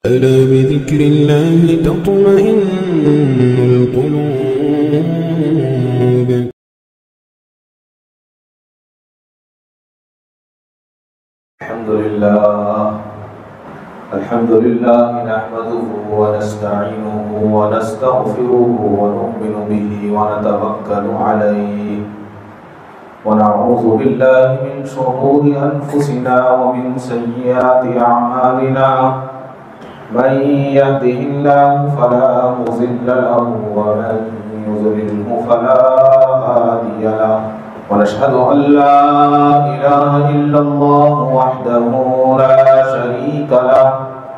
ألا بذكر الله تطمئن القلوب. الحمد لله نحمده ونستعينه ونستغفره ونؤمن به ونتوكل عليه ونعوذ بالله من شرور أنفسنا ومن سيئات أعمالنا من يهده الله فلا مضل له ومن يضلله فلا هادي له ونشهد أن لا إله إلا الله وحده لا شريك له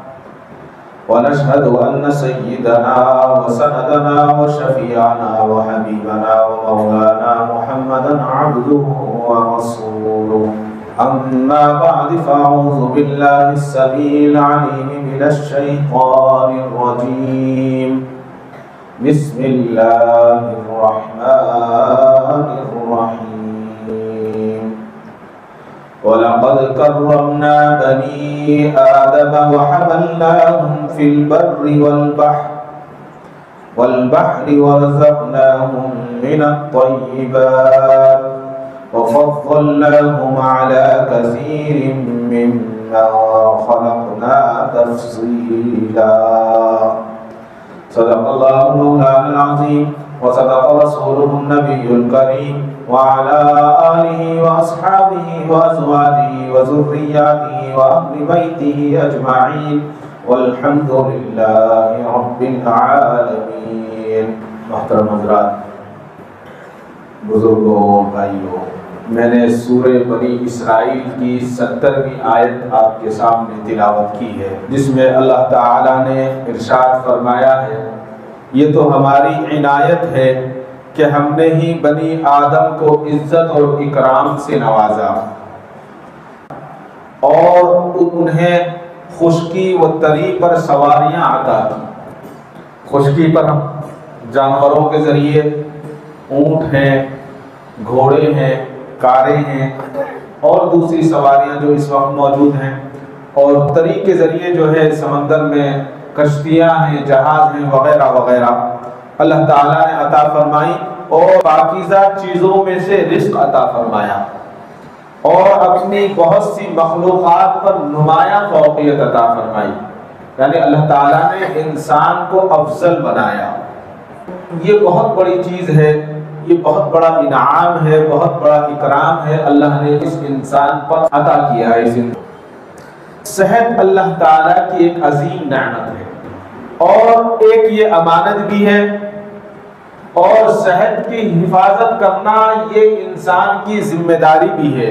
ونشهد أن سيدنا وسندنا وشفيعنا وحبيبنا ومولانا محمدا عبده ورسوله. أما بعد فأعوذ بالله السميع العليم من الشيطان الرجيم. بسم الله الرحمن الرحيم. ولقد كرمنا بني آدم وحملناهم في البر والبحر ورزقناهم من الطيبات وفضلناهم على كثير ممن خلقنا تفضيلا. صدق الله مولانا العظيم وصدق رسوله النبي الكريم وعلى آله وأصحابه وأزواجه وذرياته وأهل بيته أجمعين والحمد لله رب العالمين. محترم حضرات، بزرگوں، بھائیوں، میں نے سورہ بنی اسرائیل کی 70ویں آیت آپ کے سامنے تلاوت کی ہے، جس میں اللہ تعالیٰ نے ارشاد فرمایا ہے، یہ تو ہماری عنایت ہے کہ ہم نے ہی بنی آدم کو عزت اور اکرام سے نوازا اور انہیں خشکی و تری پر سواریاں عطا کی. خشکی پر ہم جانوروں کے ذریعے اونٹ ہیں، گھوڑے ہیں، کاریں ہیں اور دوسری سواریاں جو اس وقت موجود ہیں، اور تری کے ذریعے جو ہے سمندر میں کشتیاں ہیں، جہاز ہیں وغیرہ وغیرہ اللہ تعالیٰ نے عطا فرمائی، اور پاکیزہ چیزوں میں سے رزق عطا فرمایا، اور اپنی بہت سی مخلوقات پر نمایاں فوقیت عطا فرمائی. یعنی اللہ تعالیٰ نے انسان کو افضل بنایا. یہ بہت بڑی چیز ہے، یہ بہت بڑا انعام ہے، بہت بڑا اکرام ہے اللہ نے اس انسان پر عطا کیا ہے. صحت اللہ تعالیٰ کی ایک عظیم نعمت ہے، اور ایک یہ امانت بھی ہے، اور صحت کی حفاظت کرنا یہ انسان کی ذمہ داری بھی ہے.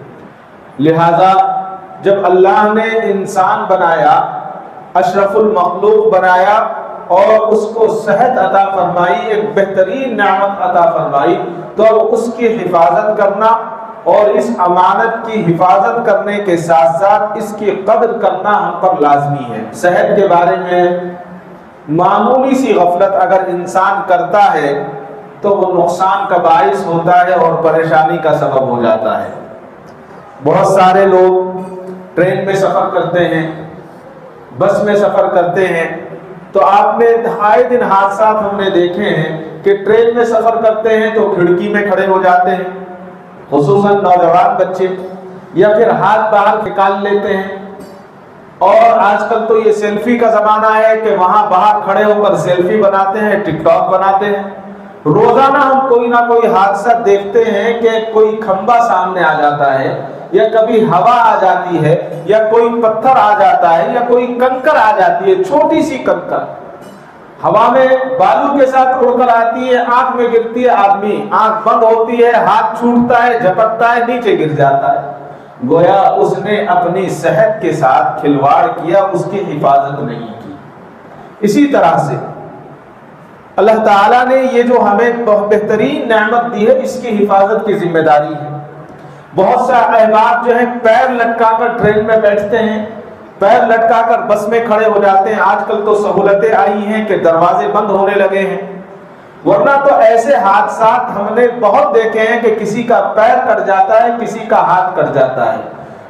لہذا جب اللہ نے انسان بنایا، اشرف المخلوق بنایا اور اس کو صحت عطا فرمائی، ایک بہترین نعمت عطا فرمائی، تو اب اس کی حفاظت کرنا اور اس امانت کی حفاظت کرنے کے ساتھ ساتھ اس کی قدر کرنا ہم پر لازمی ہے. صحت کے بارے میں معمولی سی غفلت اگر انسان کرتا ہے تو وہ نقصان کا باعث ہوتا ہے اور پریشانی کا سبب ہو جاتا ہے. بہت سارے لوگ ٹرین میں سفر کرتے ہیں، بس میں سفر کرتے ہیں، تو آپ نے آئے دن حادثات ہم نے دیکھے ہیں کہ ٹرین میں سفر کرتے ہیں تو کھڑکی میں کھڑے ہو جاتے ہیں، خصوصاً نوجوان بچے، یا پھر ہاتھ باہر نکال لیتے ہیں. اور آج کل تو یہ سیلفی کا زمانہ ہے کہ وہاں باہر کھڑے ہو کر سیلفی بناتے ہیں، ٹک ٹاک بناتے ہیں. روزانہ ہم کوئی نہ کوئی حادثہ دیکھتے ہیں کہ کوئی کھمبا سامنے آ جاتا ہے، یا کبھی ہوا آ جاتی ہے، یا کوئی پتھر آ جاتا ہے، یا کوئی کنکر آ جاتی ہے، چھوٹی سی کنکر ہوا میں بالو کے ساتھ اڑ کر آتی ہے، آنکھ میں گرتی ہے، آدمی آنکھ بند ہوتی ہے، ہاتھ چھوٹتا ہے، جھپکتا ہے، نیچے گر جاتا ہے. گویا اس نے اپنی صحت کے ساتھ کھلواڑ کیا، اس کی حفاظت نہیں کی. اسی طرح سے اللہ تعالیٰ نے یہ جو ہمیں بہترین نعمت دی ہے، اس کی حفاظت کی ذمہ داری ہے. بہت سے احباب جو ہیں پیر لٹکا کر ٹرین میں بیٹھتے ہیں، پیر لٹکا کر بس میں کھڑے ہو جاتے ہیں. آج کل تو سہولتیں آئی ہیں کہ دروازے بند ہونے لگے ہیں، ورنہ تو ایسے حادثات ہم نے بہت دیکھے ہیں کہ کسی کا پیر کٹ جاتا ہے، کسی کا ہاتھ کٹ جاتا ہے.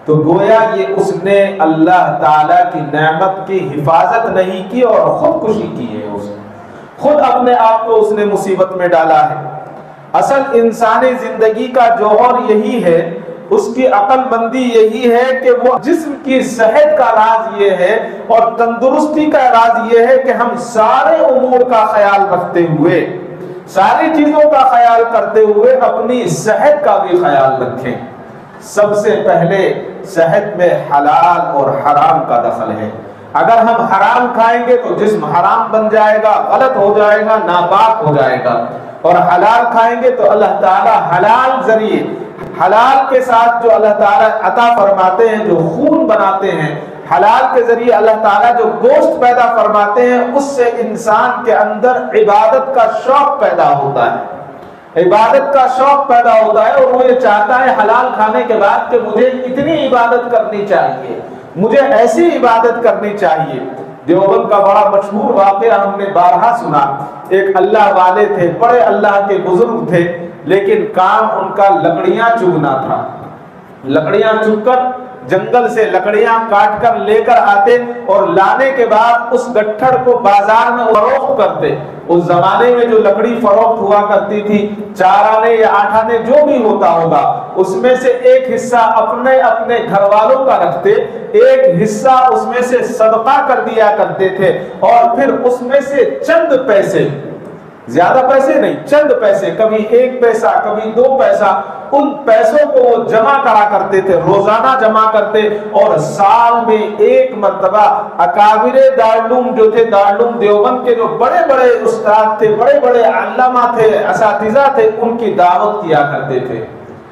تو گویا یہ اس نے اللہ تعالیٰ کی نعمت کی حفاظت نہیں کی اور خودکشی کی ہے، اس نے خود اپنے آپ کو اس نے مصیبت میں ڈالا ہے۔ اصل انسانی زندگی کا جوہر یہی ہے، اس کی عقل مندی یہی ہے کہ وہ جسم کی صحت کا راز یہ ہے اور تندرستی کا راز یہ ہے کہ ہم سارے امور کا خیال رکھتے ہوئے، ساری چیزوں کا خیال کرتے ہوئے اپنی صحت کا بھی خیال رکھیں۔ سب سے پہلے صحت میں حلال اور حرام کا دخل ہے۔ اگر ہم حرام کھائیں گے تو جسم حرام بن جائے گا، غلط ہو جائے گا، ناپاک ہو جائے گا، اور حلال کھائیں گے تو اللہ تعالیٰ حلال ذریعے، حلال کے ساتھ جو اللہ تعالیٰ عطا فرماتے ہیں، جو خون بناتے ہیں، حلال کے ذریعے اللہ تعالیٰ جو گوشت پیدا فرماتے ہیں، اس سے انسان کے اندر عبادت کا شوق پیدا ہوتا ہے، عبادت کا شوق پیدا ہوتا ہے، اور وہ یہ چاہتا ہے حلال کھانے کے بعد کہ مجھے اتنی عبادت کرنی چاہیے، مجھے ایسی عبادت کرنی چاہیے۔ دیوبند کا بڑا مشہور واقعہ ہم نے بارہا سنا، ایک اللہ والے تھے، بڑے اللہ کے بزرگ تھے، لیکن کام ان کا لکڑیاں چگنا تھا۔ لکڑیاں چگ کر جنگل سے لکڑیاں کاٹ کر لے کر آتے اور لانے کے بعد اس گٹھڑ کو بازار میں فروخت کرتے۔ اس زمانے میں جو لکڑی فروخت ہوا کرتی تھی، 4 آنے یا 8 آنے جو بھی ہوتا ہوگا، اس میں سے ایک حصہ اپنے اپنے گھر والوں کا رکھتے، ایک حصہ اس میں سے صدقہ کر دیا کرتے تھے، اور پھر اس میں سے چند پیسے، زیادہ پیسے نہیں، چند پیسے، کبھی 1 پیسہ کبھی 2 پیسہ، ان پیسوں کو وہ جمع کرا کرتے تھے، روزانہ جمع کرتے، اور سال میں 1 مرتبہ اکابر دارالعلوم جو تھے، دارالعلوم دیوبند کے جو بڑے بڑے استاد تھے، بڑے بڑے علامہ تھے، اساتذہ تھے، ان کی دعوت کیا کرتے تھے۔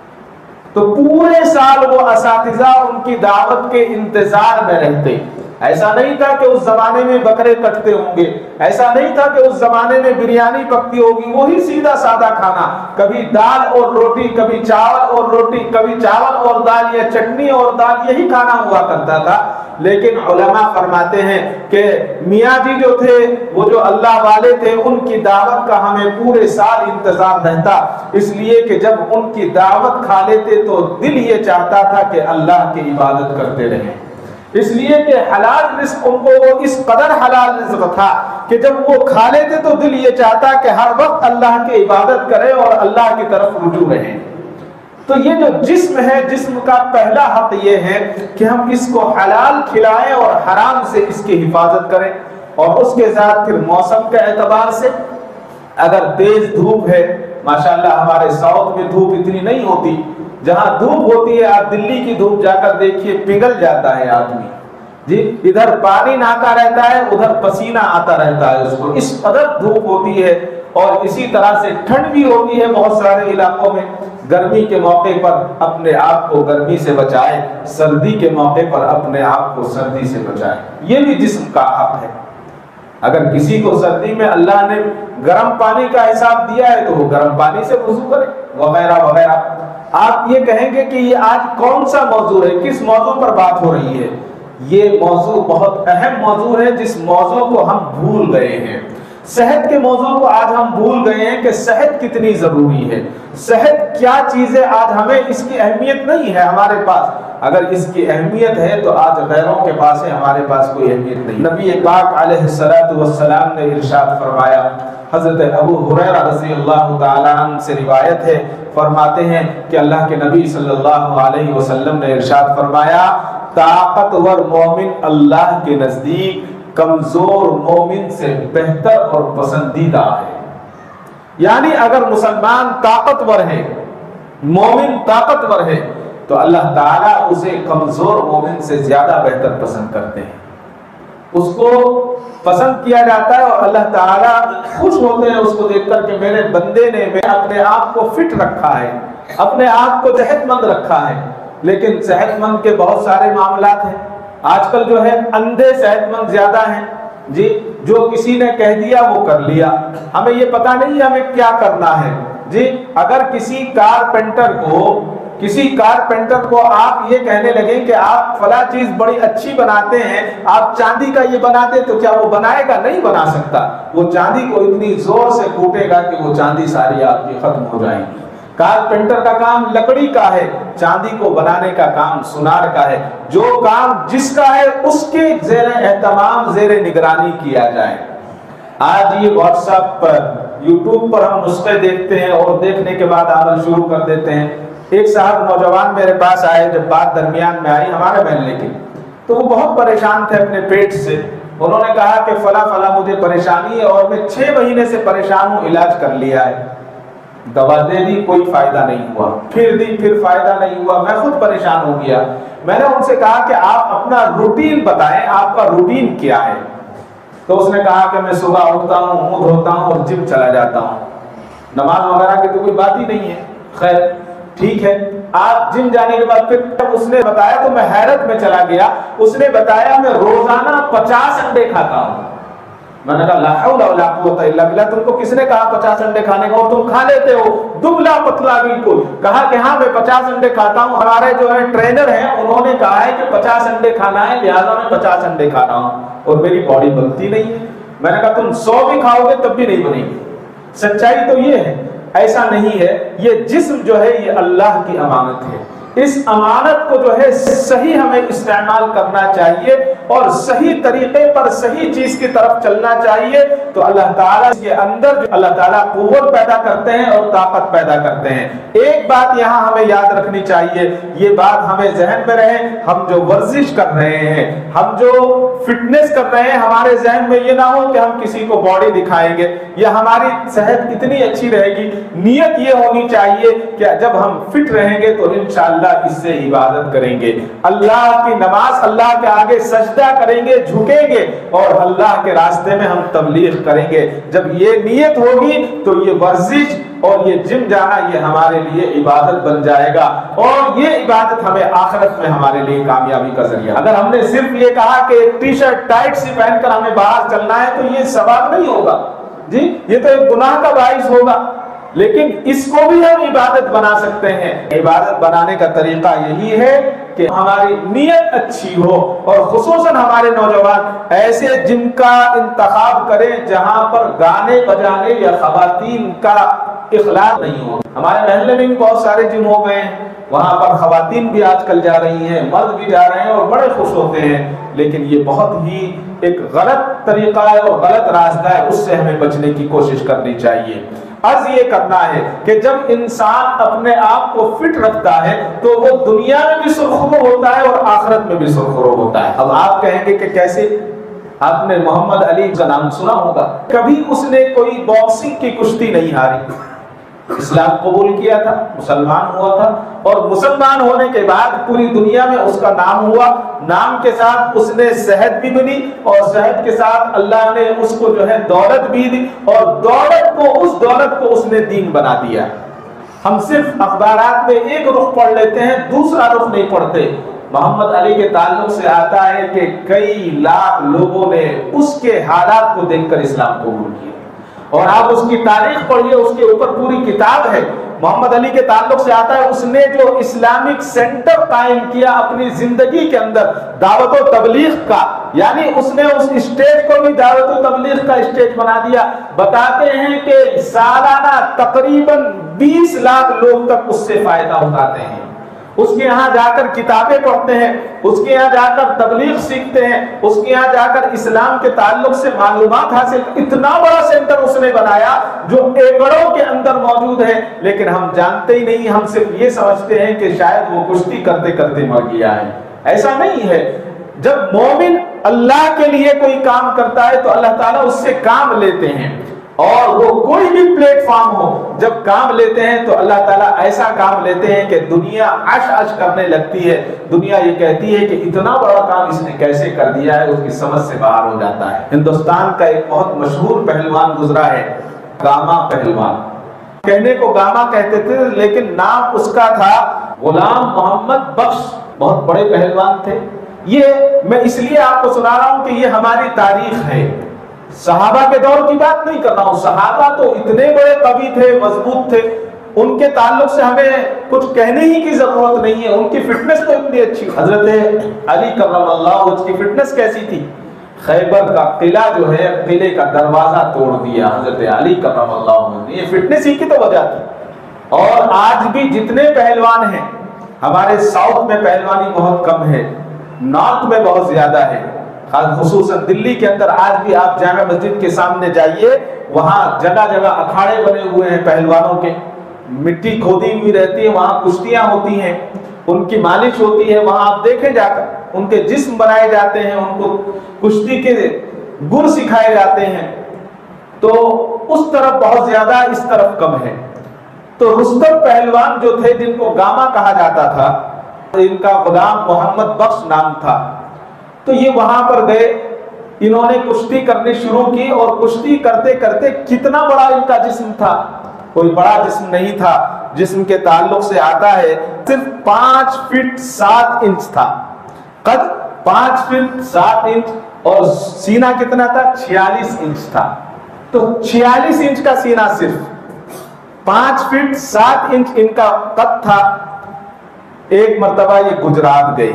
تو پورے سال وہ اساتذہ ان کی دعوت کے انتظار میں رہتے۔ ایسا نہیں تھا کہ اس زمانے میں بکرے کٹتے ہوں گے، ایسا نہیں تھا کہ اس زمانے میں بریانی پکتی ہوگی، وہی سیدھا سادہ کھانا، کبھی دال اور روٹی، کبھی چاول اور روٹی، کبھی چاول اور دال یا چٹنی اور دال، یہی کھانا ہوا کرتا تھا۔ لیکن علماء فرماتے ہیں کہ میاں جی جو تھے، وہ جو اللہ والے تھے، ان کی دعوت کا ہمیں پورے سال انتظار رہتا، اس لیے کہ جب ان کی دعوت کھا لیتے تو دل یہ چاہتا تھا کہ اللہ کی عبادت کرتے رہیں، اس لیے کہ حلال رزق ان کو وہ اس قدر حلال رزق تھا کہ جب وہ کھا لیتے تو دل یہ چاہتا کہ ہر وقت اللہ کی عبادت کرے اور اللہ کی طرف رجوع رہیں۔ تو یہ جو جسم ہے، جسم کا پہلا حق یہ ہے کہ ہم اس کو حلال کھلائیں اور حرام سے اس کی حفاظت کریں، اور اس کے ساتھ پھر موسم کے اعتبار سے اگر تیز دھوپ ہے، ماشاءاللہ ہمارے ساؤتھ میں دھوپ اتنی نہیں ہوتی، جہاں دھوپ ہوتی ہے، آپ دلی کی دھوپ جا کر دیکھیے، پگھل جاتا ہے آدمی، جی ادھر پانی نہاتا رہتا ہے، ادھر پسینہ آتا رہتا ہے اس کو، اس قدر دھوپ ہوتی ہے۔ اور اسی طرح سے ٹھنڈ بھی ہوتی ہے بہت سارے علاقوں میں۔ گرمی کے موقع پر اپنے آپ کو گرمی سے بچائے، سردی کے موقع پر اپنے آپ کو سردی سے بچائے، یہ بھی جسم کا حق ہے۔ اگر کسی کو سردی میں اللہ نے گرم پانی کا حساب دیا ہے تو وہ گرم پانی سے وضو کرے، وغیرہ وغیرہ۔ آپ یہ کہیں گے کہ یہ آج کون سا موضوع ہے، کس موضوع پر بات ہو رہی ہے؟ یہ موضوع بہت اہم موضوع ہے، جس موضوع کو ہم بھول گئے ہیں۔ صحت کے موضوع کو آج ہم بھول گئے ہیں کہ صحت کتنی ضروری ہے، صحت کیا چیز ہے، آج ہمیں اس کی اہمیت نہیں ہے ہمارے پاس۔ اگر اس کی اہمیت ہے تو آج غیروں کے پاس ہے، ہمارے پاس کوئی اہمیت نہیں۔ نبی پاک علیہ السلام نے ارشاد فرمایا، حضرت ابو ہریرہ رضی اللہ تعالیٰ عنہ سے روایت ہے، فرماتے ہیں کہ اللہ کے نبی صلی اللہ علیہ وسلم نے ارشاد فرمایا، طاقتور مومن اللہ کے نزدیک کمزور مومن سے بہتر اور پسندیدہ ہے۔ یعنی اگر مسلمان طاقتور ہے، مومن طاقتور ہے، تو اللہ تعالیٰ اسے کمزور مومن سے زیادہ بہتر پسند کرتے ہیں، اس کو پسند کیا جاتا ہے، اور اللہ تعالیٰ خوش ہوتے ہیں اس کو دیکھ کر کہ میرے بندے نے اپنے آپ کو فٹ رکھا ہے، اپنے آپ کو صحت مند رکھا ہے۔ لیکن صحت مند کے بہت سارے معاملات ہیں، آج کل جو ہے اندھے صحت مند زیادہ ہیں، جی جو کسی نے کہہ دیا وہ کر لیا، ہمیں یہ پتہ نہیں ہمیں کیا کرنا ہے۔ جی اگر کسی کارپینٹر کو آپ یہ کہنے لگیں کہ آپ فلاں چیز بڑی اچھی بناتے ہیں، آپ چاندی کا یہ بناتے، تو کیا وہ بنائے گا؟ نہیں بنا سکتا، وہ چاندی کو اتنی زور سے کوٹے گا کہ وہ چاندی ساری آپ کی ختم ہو جائیں گی۔ कारपेंटर का काम लकड़ी का है, चांदी को बनाने का काम सुनार का है। जो काम जिसका है उसके ज़ेरे एहतमाम, ज़ेरे निगरानी किया जाए। आज ये व्हाट्सएप पर, यूट्यूब पर हम नुस्खे देखते हैं और देखने के बाद अमल शुरू कर देते हैं। एक साहब नौजवान मेरे पास आए, जब बात दरमियान में आई हमारे महल्ले की, तो वो बहुत परेशान थे अपने पेट से। उन्होंने कहा कि फला फला मुझे परेशानी है और मैं 6 महीने से परेशान हूँ, इलाज कर लिया है, दवा दे दी, कोई फायदा नहीं हुआ, फिर दी, फिर फायदा नहीं हुआ, मैं खुद परेशान हो गया। मैंने उनसे कहा कि आप अपना रूटीन बताएं, आपका रूटीन क्या है? तो उसने कहा कि मैं सुबह उठता हूँ, मुंह धोता हूँ और जिम चला जाता हूँ। नमाज वगैरह की तो कोई बात ही नहीं है। खैर ठीक है, आप जिम जाने के बाद फिर उसने बताया तो मैं हैरत में चला गया। उसने बताया मैं रोजाना 50 अंडे खाता हूँ। मैंने कहा ला हौला वला कुव्वता इल्ला बिल्लाह, तुमको किसने कहा 50 अंडे खाने का, और तुम खा लेते हो दुबला पतला बिल्कुल। कहा कि हाँ मैं 50 अंडे खाता हूँ, हमारे जो है ट्रेनर हैं उन्होंने कहा है कि 50 अंडे खाना है, लिहाजा मैं 50 अंडे खा रहा हूँ और मेरी बॉडी बनती नहीं है। मैंने कहा तुम 100 भी खाओगे तब भी नहीं बनेगी। सच्चाई तो ये है, ऐसा नहीं है। ये जिस्म जो है ये अल्लाह की अमानत है। इस अमानत को जो है सही हमें इस्तेमाल करना चाहिए और सही तरीके पर सही चीज की तरफ चलना चाहिए। तो अल्लाह ताला के अंदर अल्लाह ताला कुव्वत पैदा करते हैं और ताकत पैदा करते हैं। एक बात यहाँ हमें याद रखनी चाहिए, ये बात हमें जहन में रहे, हम जो वर्जिश कर रहे हैं, हम जो फिटनेस कर रहे हैं, हमारे जहन में ये ना हो कि हम किसी को बॉडी दिखाएंगे या हमारी सेहत इतनी अच्छी रहेगी। नियत ये होनी चाहिए कि जब हम फिट रहेंगे तो इंशाअल्लाह इससे इबादत करेंगे, अल्लाह की नमाज, अल्लाह के आगे सजदा करेंगे, झुकेंगे और अल्लाह के रास्ते में हम तबलीग करेंगे। जब ये नियत होगी तो ये वर्जिश और ये जिम जाना ये हमारे लिए इबादत बन जाएगा और ये इबादत हमें आखिरत में हमारे लिए कामयाबी का जरिया। अगर हमने सिर्फ ये कहा कि टी शर्ट टाइट सी पहनकर हमें बाहर चलना है तो ये सवाब नहीं होगा जी, ये तो एक गुनाह का बाइस होगा। लेकिन इसको भी हम इबादत बना सकते हैं। इबादत बनाने का तरीका यही है कि हमारी नीयत अच्छी हो और खुसूसन हमारे नौजवान ऐसे जिम का इंतखाब करें जहां पर गाने बजाने या खवातीन का इखलाक नहीं हो। हमारे महल्ले में भी बहुत सारे जिम हो गए हैं, वहां पर खवातीन भी आजकल जा रही हैं, मर्द भी जा रहे हैं और बड़े खुश होते हैं। लेकिन ये बहुत ही एक गलत तरीका है और गलत रास्ता है, उससे हमें बचने की कोशिश करनी चाहिए। अर्ज ये करना है कि जब इंसान अपने आप को फिट रखता है तो वो दुनिया में भी सुरखरू होता है और आखिरत में भी सुरखरू होता है। अब आप कहेंगे कि कैसे? आपने मोहम्मद अली का नाम सुना होगा, कभी उसने कोई बॉक्सिंग की कुश्ती नहीं हारी, इस्लाम कबूल किया था, मुसलमान हुआ था और मुसलमान होने के बाद पूरी दुनिया में उसका नाम हुआ। नाम के साथ उसने सेहत भी बनी और सेहत के साथ अल्लाह ने उसको जो है दौलत भी दी और दौलत को, उस दौलत को उसने दीन बना दिया। हम सिर्फ अखबारात में एक रुख पढ़ लेते हैं, दूसरा रुख नहीं पढ़ते। मोहम्मद अली के ताल्लुक से आता है कि कई लाख लोगों ने उसके हालात को देखकर इस्लाम कबूल किया और आप उसकी तारीख पढ़िए, उसके ऊपर पूरी किताब है। मोहम्मद अली के ताल्लुक से आता है उसने जो इस्लामिक सेंटर कायम किया अपनी जिंदगी के अंदर दावत और तबलीग का, यानी उसने उस स्टेज को भी दावत और तबलीग का स्टेज बना दिया। बताते हैं कि सालाना तकरीबन 20 लाख लोग तक उससे फायदा उठाते हैं। उसके यहाँ जाकर किताबें पढ़ते हैं, उसके यहाँ जाकर तबलीग सीखते हैं, उसके यहाँ जाकर इस्लाम के ताल्लुक से मालूमात हासिल। इतना बड़ा सेंटर उसने बनाया जो एकड़ों के अंदर मौजूद है, लेकिन हम जानते ही नहीं। हम सिर्फ ये समझते हैं कि शायद वो कुश्ती करते करते मर गया है। ऐसा नहीं है। जब मोमिन अल्लाह के लिए कोई काम करता है तो अल्लाह ताला उससे काम लेते हैं और वो कोई भी प्लेटफॉर्म हो, जब काम लेते हैं तो अल्लाह ताला ऐसा काम लेते हैं कि दुनिया अश अश करने लगती है। दुनिया ये कहती है कि इतना बड़ा काम इसने कैसे कर दिया है, उसकी समझ से बाहर हो जाता है। हिंदुस्तान का एक बहुत मशहूर पहलवान गुजरा है, गामा पहलवान। कहने को गामा कहते थे लेकिन नाम उसका था गुलाम मोहम्मद बख्श। बहुत बड़े पहलवान थे। ये मैं इसलिए आपको सुना रहा हूं कि ये हमारी तारीख है। सहाबा के दौर की बात नहीं कर रहा हूं। सहाबा तो इतने बड़े कवि थे, मजबूत थे, उनके ताल्लुक से हमें कुछ कहने ही की जरूरत नहीं है। उनकी फिटनेस तो इतनी अच्छी। हजरत अली करमल्लाहु वजह की फिटनेस कैसी थी? खैबर का किला जो है, किले का दरवाजा तोड़ दिया हजरत अली करमल्लाहु वजह ने। ये फिटनेस ही की तो वजह थी। اور آج بھی جتنے پہلوان ہیں، ہمارے ساؤتھ میں پہلوانی بہت کم ہے، نارتھ میں بہت زیادہ ہے، خصوصاً دلی کے اندر آج بھی آپ جامع مسجد کے سامنے جائیے، وہاں جگہ جگہ اکھاڑے بنے ہوئے ہیں پہلوانوں کے، مٹی کھودی ہوئی رہتی ہے، وہاں کشتیاں ہوتی ہیں، ان کی مالش ہوتی ہے، وہاں آپ دیکھیں جا کر ان کے جسم بنائے جاتے ہیں، ان کو کشتی کے گر سکھائے جاتے ہیں۔ تو اس طرف بہت زیادہ، اس طرف کم ہے۔ تو رستم پہلوان جو تھے، جن کو گاما کہا جاتا تھا، ان کا غلام محمد بخش نام تھا، تو یہ وہاں پر گئے، انہوں نے کشتی کرنی شروع کی، اور کشتی کرتے کرتے کتنا بڑا ان کا جسم تھا، کوئی بڑا جسم نہیں تھا، جسم کے تعلق سے آتا ہے صرف 5 فٹ 7 انچ تھا، قد 5 فٹ 7 انچ، اور سینہ کتنا تھا؟ 46 انچ تھا۔ تو 46 انچ کا سینہ، صرف 5 فٹ 7 انچ ان کا قد تھا۔ ایک مرتبہ یہ گجرات گئی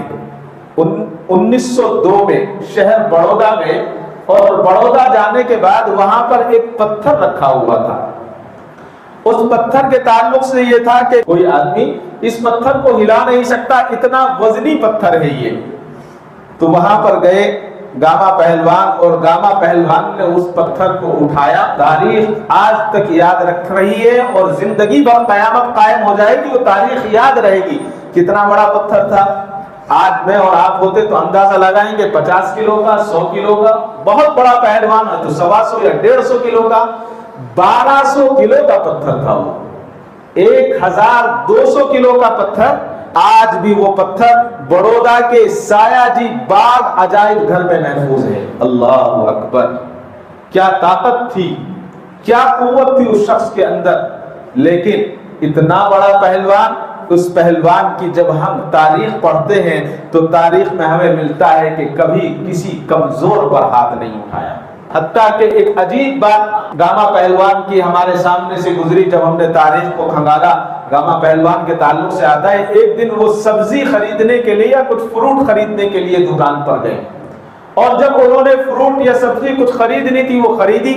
1902 میں، شہر بڑودہ میں، اور بڑودہ جانے کے بعد وہاں پر ایک پتھر رکھا ہوا تھا، اس پتھر کے تعلق سے یہ تھا کہ کوئی آدمی اس پتھر کو ہلا نہیں سکتا، اتنا وزنی پتھر ہے یہ۔ تو وہاں پر گئے گاما پہلوان، اور گاما پہلوان نے اس پتھر کو اٹھایا۔ تاریخ آج تک یاد رکھ رہی ہے، اور زندگی بھر قیامت قائم ہو جائے گی، وہ تاریخ یاد رہے گی کتنا بڑا پتھر تھا۔ آج میں اور آپ ہوتے تو اندازہ لگائیں گے 50 کلو کا، 100 کلو کا، بہت بڑا پہلوان ہے تو 125 یا 150 کلو کا، 1200 کلو کا پتھر تھا وہ، 1200 کلو کا پتھر۔ آج بھی وہ پتھر بڑودہ کے سایہ جی باغ عجائب گھر میں محفوظ ہے۔ اللہ اکبر! کیا طاقت تھی، کیا قوت تھی اس شخص کے اندر! لیکن اتنا بڑا پہلوان، اس پہلوان کی جب ہم تاریخ پڑھتے ہیں تو تاریخ میں ہمیں ملتا ہے کہ کبھی کسی کمزور پر ہاتھ نہیں اٹھایا۔ حتیٰ کہ ایک عجیب بات گاما پہلوان کی ہمارے سامنے سے گزری، جب ہم نے تاریخ کو کھنگالا، گاما پہلوان کے تعلق سے آتا ہے، ایک دن وہ سبزی خریدنے کے لیے یا کچھ فروٹ خریدنے کے لیے دکان پر گئے، اور جب انہوں نے فروٹ یا سبزی کچھ خریدنی تھی، وہ خریدی،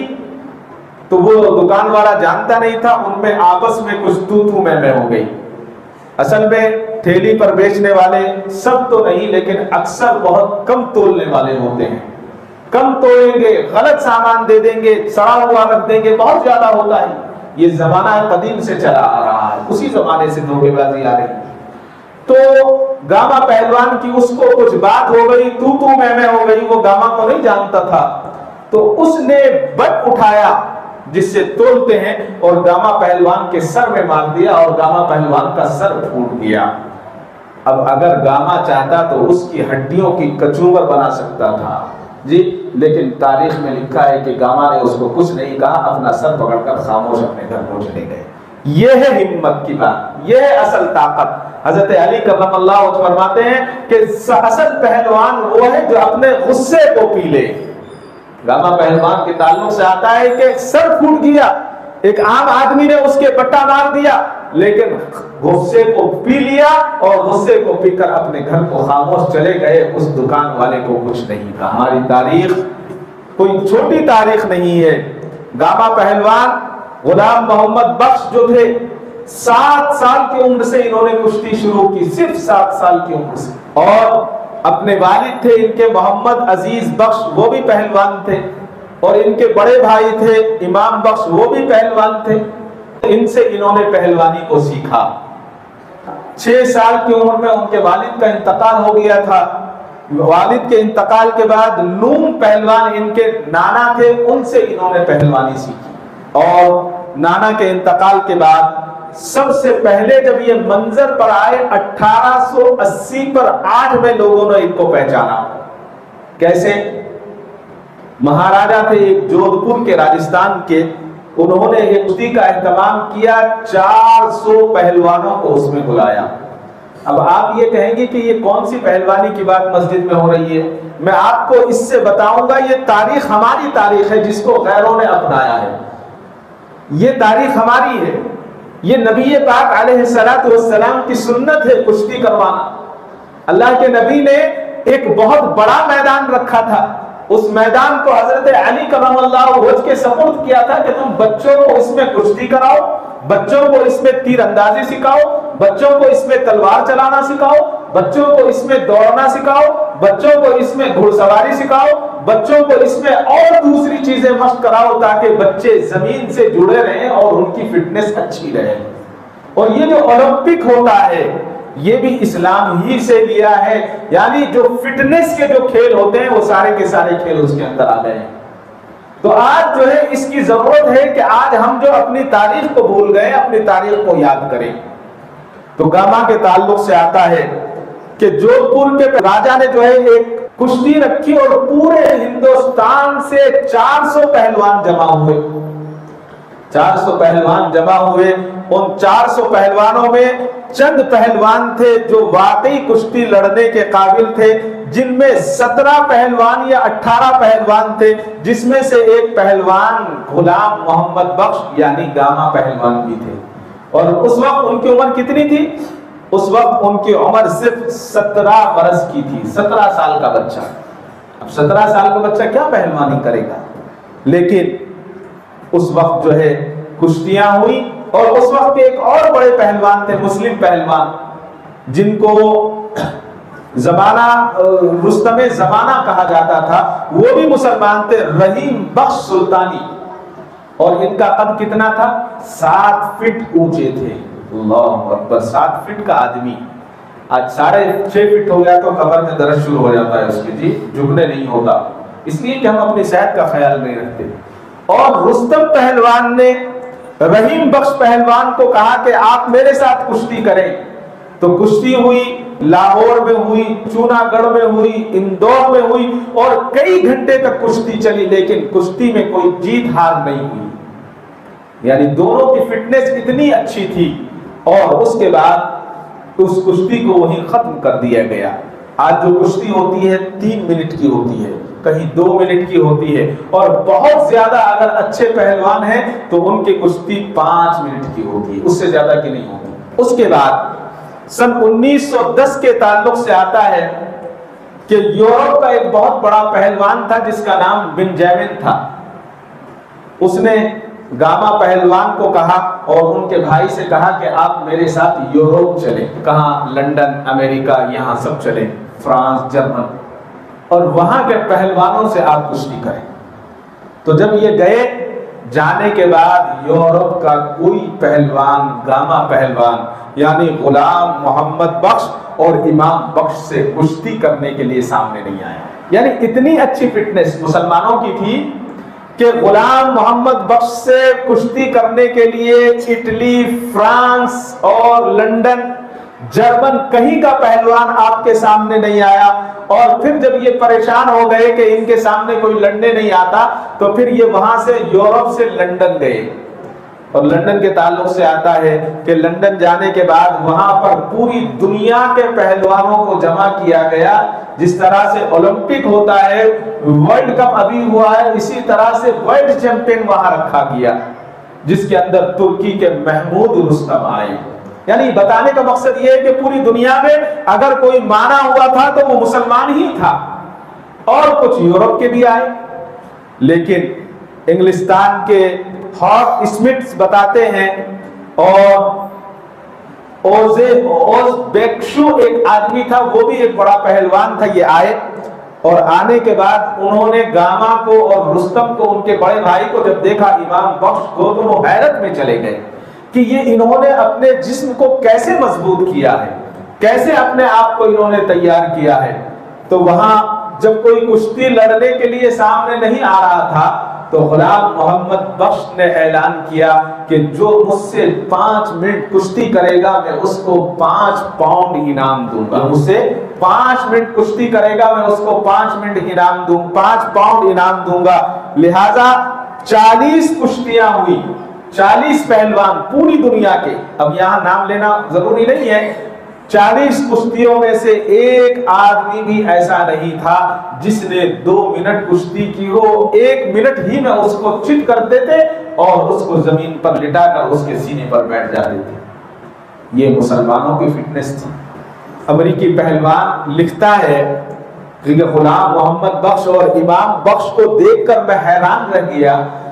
تو وہ دکان والا جانتا نہیں تھا، ان میں آپس میں کچھ تو میں ہو گئی۔ اصل میں ٹھیلی پر بیچنے والے سب تو نہیں، لیکن اکثر بہت کم تولنے والے ہوتے ہیں، کم تولیں گے، غلط سامان دے دیں گے، سڑا ہوا رکھ دیں گے، بہت زیادہ ہوتا ہے۔ یہ زمانہ قدیم سے چلا آ رہا ہے، اسی زمانے سے دھوکے بازی آ رہی۔ تو گاما پہلوان کی اس کو کچھ بات ہو گئی، تو میں ہو گئی، وہ گاما کو نہیں جانتا تھا، تو اس نے بٹ اٹھایا جس سے تولتے ہیں، اور گاما پہلوان کے سر میں مار دیا، اور گاما پہلوان کا سر پھوٹ گیا۔ اب اگر گاما چاہتا تو اس کی ہڈیوں کی کچوبر بنا سکتا تھا جی، لیکن تاریخ میں لکھا ہے کہ گاما نے اس کو کچھ نہیں کہا، اپنا سر پکڑ کر خاموش اپنے گھر کو چلے گئے۔ یہ ہے ہمت کی بات، یہ ہے اصل طاقت۔ حضرت علی کرم اللہ وجہہ فرماتے ہیں کہ اصل پہلوان وہ ہے جو اپنے غصے کو پی لے۔ گاما پہلوان کے تعلق سے آتا ہے کہ سر پھوٹ گیا، ایک عام آدمی نے اس کے بٹا مار دیا، لیکن غصے کو پی لیا، اور غصے کو پی کر اپنے گھر کو خاموش چلے گئے، اس دکان والے کو کچھ نہیں کہا۔ ہماری تاریخ کوئی چھوٹی تاریخ نہیں ہے۔ گاما پہلوان غلام محمد بخش جو تھے، 7 سال کی عمر سے انہوں نے کشتی شروع کی، صرف 7 سال کی عمر سے، اور اپنے والد تھے ان کے محمد عزیز بخش، وہ بھی پہلوان تھے، اور ان کے بڑے بھائی تھے امام بخش، وہ بھی پہلوان تھے۔ ان سے انہوں نے پہلوانی کو سیکھا۔ 6 سال کی عمر میں ان کے والد کا انتقال ہو گیا تھا۔ والد کے انتقال کے بعد نوم پہلوان ان کے نانا تھے، ان سے انہوں نے پہلوانی سیکھی، اور نانا کے انتقال کے بعد سب سے پہلے جب یہ منظر پر آئے 1880 پر 8 میں لوگوں نے ان کو پہچانا۔ کیسے؟ مہاراجا تھے ایک جودھ پور کے، راجستھان کے، انہوں نے ایک کشتی کا اہتمام کیا، 400 پہلوانوں کو اس میں بلایا۔ اب آپ یہ کہیں گے کہ یہ کون سی پہلوانی کی بات مسجد میں ہو رہی ہے؟ میں آپ کو اس سے بتاؤں گا، یہ تاریخ ہماری تاریخ ہے جس کو غیروں نے اپنایا ہے۔ یہ تاریخ ہماری ہے، یہ نبی پاک علیہ السلام کی سنت ہے کشتی کروانا۔ اللہ کے نبی نے ایک بہت بڑا میدان رکھا تھا، اس میدان کو حضرت علی کرم اللہ وجہ کے سپرد کیا تھا کہ تم بچوں کو اس میں کشتی کراؤ، بچوں کو اس میں تیر اندازی سکھاؤ، بچوں کو اس میں تلوار چلانا سکھاؤ، بچوں کو اس میں دوڑنا سکھاؤ، بچوں کو اس میں گھڑ سواری سکھاؤ، بچوں کو اس میں اور دوسری چیزیں مشق کراؤ تاکہ بچے زمین سے جڑے رہیں اور ان کی فٹنس اچھی رہے۔ اور یہ جو اولمپک ہوتا ہے یہ بھی اسلام ہی سے لیا ہے، یعنی جو فٹنس کے جو کھیل ہوتے ہیں وہ سارے کے سارے کھیل اس کے اندر آ گئے ہیں۔ تو آج جو ہے اس کی ضرورت ہے کہ آج ہم جو اپنی تاریخ کو بھول گئے اپنی تاریخ کو یاد کریں۔ تو گاما کے تعلق سے آتا ہے کہ جودھ پور کے راجا نے جو ہے ایک کشتی رکھی اور پورے ہندوستان سے 400 پہلوان جمع ہوئے، 400 پہلوان جمع ہوئے۔ ان 400 پہلوانوں میں چند پہلوان تھے جو واقعی کشتی لڑنے کے قابل تھے، جن میں 17 پہلوان یا 18 پہلوان تھے، جس میں سے ایک پہلوان غلام محمد بخش یعنی گاما پہلوان بھی تھے۔ اور اس وقت ان کی عمر کتنی تھی؟ اس وقت ان کی عمر صرف 17 برس کی تھی، 17 سال کا بچہ۔ اب 17 سال کا بچہ کیا پہلوانی کرے گا؟ لیکن اس وقت جو ہے کشتیاں ہوئی، اور اس وقت کے ایک اور بڑے پہلوان تھے مسلم پہلوان، جن کو زمانہ رستم زمانہ کہا جاتا تھا، وہ بھی مسلمان تھے، رحیم بخش سلطانی۔ اور ان کا قد کتنا تھا؟ 7 فٹ اونچے تھے۔ اللہ اکبر، 7 فٹ کا آدمی آج 6.5 فٹ ہو گیا تو کمر میں درد شروع ہو جاتا ہے اس کی، جی جھکنے نہیں ہوتا، اس لیے کہ ہم اپنی صحت کا خیال نہیں رکھتے۔ اور رستم پہلوان نے رحیم بخش پہلوان کو کہا کہ آپ میرے ساتھ کشتی کریں۔ تو کشتی ہوئی، لاہور میں ہوئی، چونا گڑھ میں ہوئی، اندور میں ہوئی، اور کئی گھنٹے تک کشتی چلی، لیکن کشتی میں کوئی جیت ہار نہیں ہوئی، یعنی دونوں کی فٹنس اتنی اچھی تھی۔ اور اس کے بعد اس کشتی کو وہیں ختم کر دیا گیا۔ آج جو کشتی ہوتی ہے 3 منٹ کی ہوتی ہے، کہیں 2 منٹ کی ہوتی ہے، اور بہت زیادہ اگر اچھے پہلوان ہیں تو ان کی کشتی 5 منٹ کی ہوتی ہے، اس سے زیادہ کی نہیں ہوتی۔ اس کے بعد سن 1910 کے تعلق سے آتا ہے کہ یورپ کا ایک بہت بڑا پہلوان تھا جس کا نام بنجامن تھا۔ اس نے گاما پہلوان کو کہا اور ان کے بھائی سے کہا کہ آپ میرے ساتھ یورپ چلیں۔ کہاں؟ لندن، امریکہ، یہاں سب چلیں، فرانس، جرمن، اور وہاں کے پہلوانوں سے آپ کشتی کریں۔ تو جب یہ گئے، جانے کے بعد یورپ کا کوئی پہلوان گاما پہلوان یعنی غلام محمد بخش اور امام بخش سے کشتی کرنے کے لیے سامنے نہیں آیا۔ یعنی اتنی اچھی فٹنس مسلمانوں کی تھی کہ غلام محمد بخش سے کشتی کرنے کے لیے اٹلی، فرانس اور لندن، جرمن کہیں کا پہلوان آپ کے سامنے نہیں آیا۔ اور پھر جب یہ پریشان ہو گئے کہ ان کے سامنے کوئی لڑنے نہیں آتا تو پھر یہ وہاں سے یورپ سے لندن گئے۔ اور لندن کے تعلق سے آتا ہے کہ لندن جانے کے بعد وہاں پر پوری دنیا کے پہلوانوں کو جمع کیا گیا۔ جس طرح سے اولمپک ہوتا ہے، ورلڈ کپ ابھی ہوا ہے، اسی طرح سے ورلڈ چیمپئن وہاں رکھا گیا، جس کے اندر ترکی کے محمود رستم آئے۔ یعنی بتانے کا مقصد یہ ہے کہ پوری دنیا میں اگر کوئی مانا ہوا تھا تو وہ مسلمان ہی تھا، اور کچھ یورپ کے بھی آئے۔ لیکن انگلستان کے ہاک اسمٹس بتاتے ہیں، اور اوز بیکشو ایک آدمی تھا، وہ بھی ایک بڑا پہلوان تھا، یہ آئے۔ اور آنے کے بعد انہوں نے گاما کو اور رستم کو، ان کے بڑے بھائی کو جب دیکھا، امام بخش کو، تو وہ حیرت میں چلے گئے کہ یہ انہوں نے اپنے جسم کو کیسے مضبوط کیا ہے، کیسے اپنے آپ کو انہوں نے تیار کیا ہے۔ تو وہاں جب کوئی کشتی لڑنے کے لیے سامنے نہیں آ رہا تھا تو غلام محمد بخش نے اعلان کیا کہ جو مجھ سے 5 منٹ کشتی کرے گا میں اس کو 5 پاؤنڈ انعام دوں گا، مجھ سے 5 منٹ کشتی کرے گا میں اس کو 5 منٹ انعام دوں، 5 پاؤنڈ انعام دوں گا۔ لہذا 40 کشتیاں ہوئی، 40 پہلوان پوری دنیا کے، اب یہاں نام لینا ضروری نہیں ہے، 40 کشتیوں میں سے ایک آدمی بھی ایسا نہیں تھا جس نے 2 منٹ کشتی کی ہو۔ 1 منٹ ہی میں اس کو چت کر دیتے اور اس کو زمین پر لٹا کر اس کے سینے پر بیٹھ جاتے تھے۔ یہ مسلمانوں کی فٹنس تھی۔ امریکی پہلوان لکھتا ہے کہ غلام محمد بخش اور امام بخش کو دیکھ کر میں حیران رہ گیا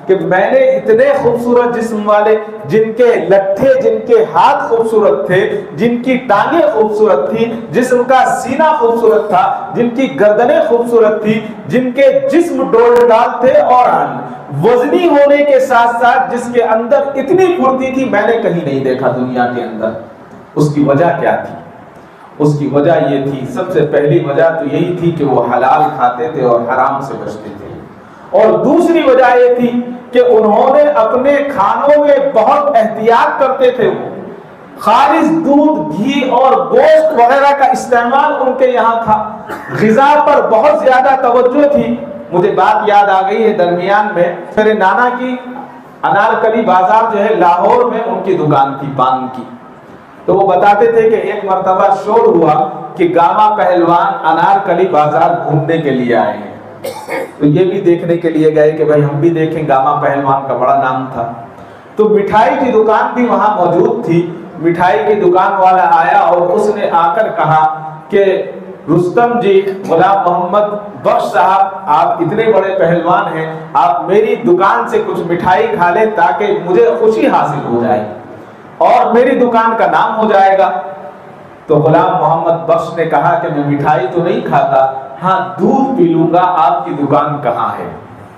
کہ میں نے اتنے خوبصورت جسم والے، جن کے لٹھے، جن کے ہاتھ خوبصورت تھے، جن کی ٹانگیں خوبصورت تھی، جسم کا سینہ خوبصورت تھا، جن کی گردنیں خوبصورت تھی، جن کے جسم ڈول ڈال تھے اور وزنی ہونے کے ساتھ ساتھ جس کے اندر اتنی پھرتی تھی، میں نے کہیں نہیں دیکھا دنیا کے اندر۔ اس کی وجہ کیا تھی؟ اس کی وجہ یہ تھی، سب سے پہلی وجہ تو یہی تھی کہ وہ حلال کھاتے تھے اور حرام سے بچتے تھے، اور دوسری وجہ یہ تھی کہ انہوں نے اپنے کھانوں میں بہت احتیاط کرتے تھے، وہ خالص دودھ، گھی اور گوشت وغیرہ کا استعمال ان کے یہاں تھا، غذا پر بہت زیادہ توجہ تھی۔ مجھے بات یاد آ گئی ہے، درمیان میں میرے نانا کی انارکلی بازار جو ہے لاہور میں ان کی دکان تھی پان کی، تو وہ بتاتے تھے کہ ایک مرتبہ شور ہوا کہ گاما پہلوان انارکلی بازار گھومنے کے لیے آئے ہیں، تو یہ بھی دیکھنے کے لیے گئے کہ بھائی ہم بھی دیکھیں، گاما پہلوان کا بڑا نام تھا۔ تو مٹھائی کی دکان بھی وہاں موجود تھی، مٹھائی کی دکان والا آیا اور اس نے آ کر کہا کہ رستم جی، غلام محمد بخش صاحب، آپ اتنے بڑے پہلوان ہیں، آپ میری دکان سے کچھ مٹھائی کھا لیں تاکہ مجھے خوشی حاصل ہو جائے اور میری دکان کا نام ہو جائے گا۔ تو غلام محمد بخش نے کہا کہ میں مٹھائی تو نہیں کھاتا، ہاں دودھ پی لوں گا، آپ کی دکان کہاں ہے؟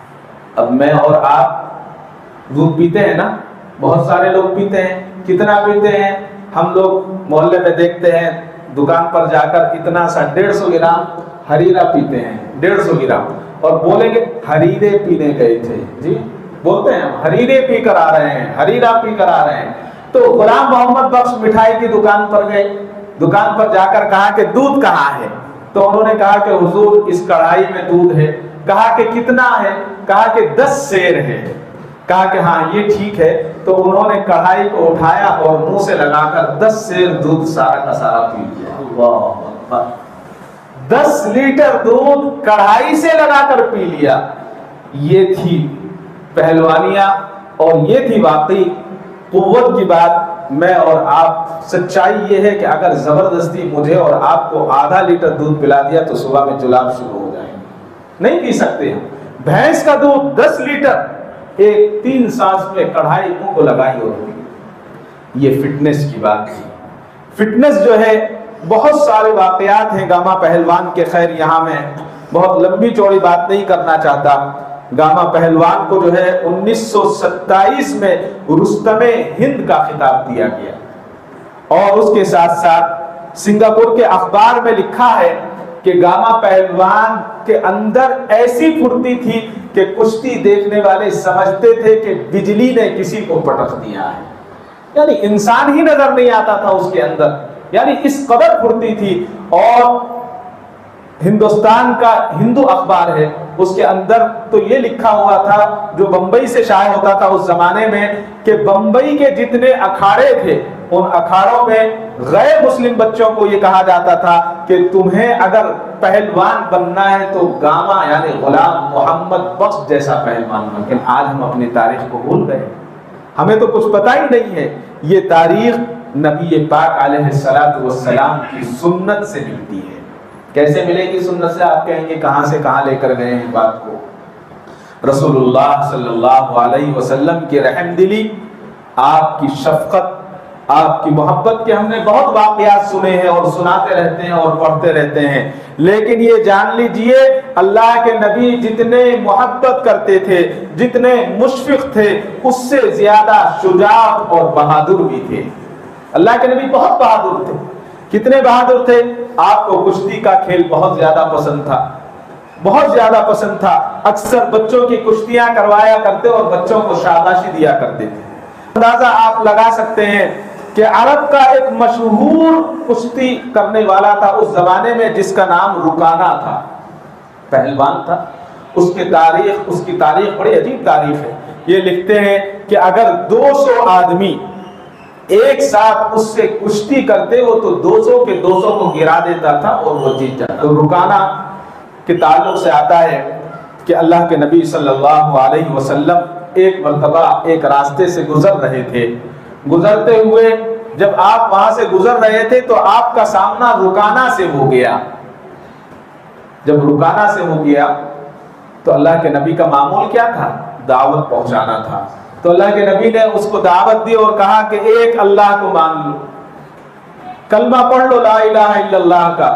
اب میں اور آپ دودھ پیتے ہیں نا، بہت سارے لوگ پیتے ہیں، کتنا پیتے ہیں؟ ہم لوگ محلے میں دیکھتے ہیں دکان پر جا کر اتنا سا 150 گرام ہریرا پیتے ہیں، 150 گرام، اور بولیں گے ہریرے پینے گئے تھے، جی بولتے ہیں ہریرے پی کر آ رہے ہیں، ہریرا پی کر آ رہے ہیں۔ تو غلام محمد بخش مٹھائی کی دکان پر گئے، دکان پر جا کر کہا کہ دودھ کہاں ہے؟ تو انہوں نے کہا کہ حضور اس کڑھائی میں دودھ ہے۔ کہا کہ کتنا ہے؟ کہا کہ 10 سیر ہے۔ کہا کہ ہاں یہ ٹھیک ہے۔ تو انہوں نے کڑھائی کو اٹھایا اور منہ سے لگا کر 10 سیر دودھ سارا کا سارا پی لیا۔ اللہ اکبر، 10 لیٹر دودھ کڑھائی سے لگا کر پی لیا۔ یہ تھی پہلوانیاں اور یہ تھی واقعی قوت کی بات۔ میں اور آپ، سچائی یہ ہے کہ اگر زبردستی مجھے اور آپ کو آدھا لیٹر دودھ پلا دیا تو صبح میں جلاب شروع ہو جائیں، نہیں پی سکتے ہم۔ بھینس کا دودھ 10 لیٹر ایک 3 سانس میں کڑھائی منہ کو لگائی ہوتی۔ یہ فٹنس کی بات تھی۔ فٹنس جو ہے، بہت سارے واقعات ہیں گاما پہلوان کے، خیر یہاں میں بہت لمبی چوڑی بات نہیں کرنا چاہتا۔ گاما پہلوان کو جو ہے 1927 میں رستم ہند کا خطاب دیا گیا، اور اس کے ساتھ ساتھ سنگاپور کے اخبار میں لکھا ہے کہ گاما پہلوان کے اندر ایسی پھرتی تھی کہ کشتی دیکھنے والے سمجھتے تھے کہ بجلی نے کسی کو پٹخ دیا ہے، یعنی انسان ہی نظر نہیں آتا تھا اس کے اندر، یعنی اس قدر پھرتی تھی۔ اور ہندوستان کا ہندو اخبار ہے، اس کے اندر تو یہ لکھا ہوا تھا، جو بمبئی سے شائع ہوتا تھا اس زمانے میں، کہ بمبئی کے جتنے اکھاڑے تھے ان اکھاڑوں میں غیر مسلم بچوں کو یہ کہا جاتا تھا کہ تمہیں اگر پہلوان بننا ہے تو گاما یعنی غلام محمد بخش جیسا پہلوان بن۔ لیکن آج ہم اپنی تاریخ کو بھول گئے، ہمیں تو کچھ پتہ ہی نہیں ہے۔ یہ تاریخ نبی پاک علیہ السلام کی سنت سے ملتی ہے۔ کیسے ملے گی سنت سے؟ آپ کہیں گے کہاں سے کہاں لے کر گئے ہیں بات کو۔ رسول اللہ صلی اللہ علیہ وسلم کی رحم دلی، آپ کی شفقت، آپ کی محبت کے ہم نے بہت واقعات سنے ہیں اور سناتے رہتے ہیں اور پڑھتے رہتے ہیں، لیکن یہ جان لیجئے اللہ کے نبی جتنے محبت کرتے تھے، جتنے مشفق تھے، اس سے زیادہ شجاع اور بہادر بھی تھے۔ اللہ کے نبی بہت بہادر تھے۔ کتنے بہادر تھے؟ آپ کو کشتی کا کھیل بہت زیادہ پسند تھا، بہت زیادہ پسند تھا۔ اکثر بچوں کی کشتیاں کروایا کرتے اور بچوں کو شاباشی دیا کرتے تھے۔ اندازہ آپ لگا سکتے ہیں کہ عرب کا ایک مشہور کشتی کرنے والا تھا اس زمانے میں، جس کا نام رکانہ تھا، پہلوان تھا۔ اس کی تاریخ بڑی عجیب تاریخ ہے۔ یہ لکھتے ہیں کہ اگر 200 آدمی ایک ساتھ اس سے کشتی کرتے ہو تو 200 کے 200 کو گرا دیتا تھا اور وہ جیت جاتا۔ تو رکانہ کے تعلق سے آتا ہے کہ اللہ کے نبی صلی اللہ علیہ وسلم ایک مرتبہ ایک راستے سے گزر رہے تھے۔ گزرتے ہوئے جب آپ وہاں سے گزر رہے تھے تو آپ کا سامنا رکانہ سے ہو گیا۔ جب رکانہ سے ہو گیا تو اللہ کے نبی کا معمول کیا تھا دعوت پہنچانا تھا. تو اللہ کے نبی نے اس کو دعوت دی اور کہا کہ ایک اللہ کو مان لو, کلمہ پڑھ لو لا الہ الا اللہ کا.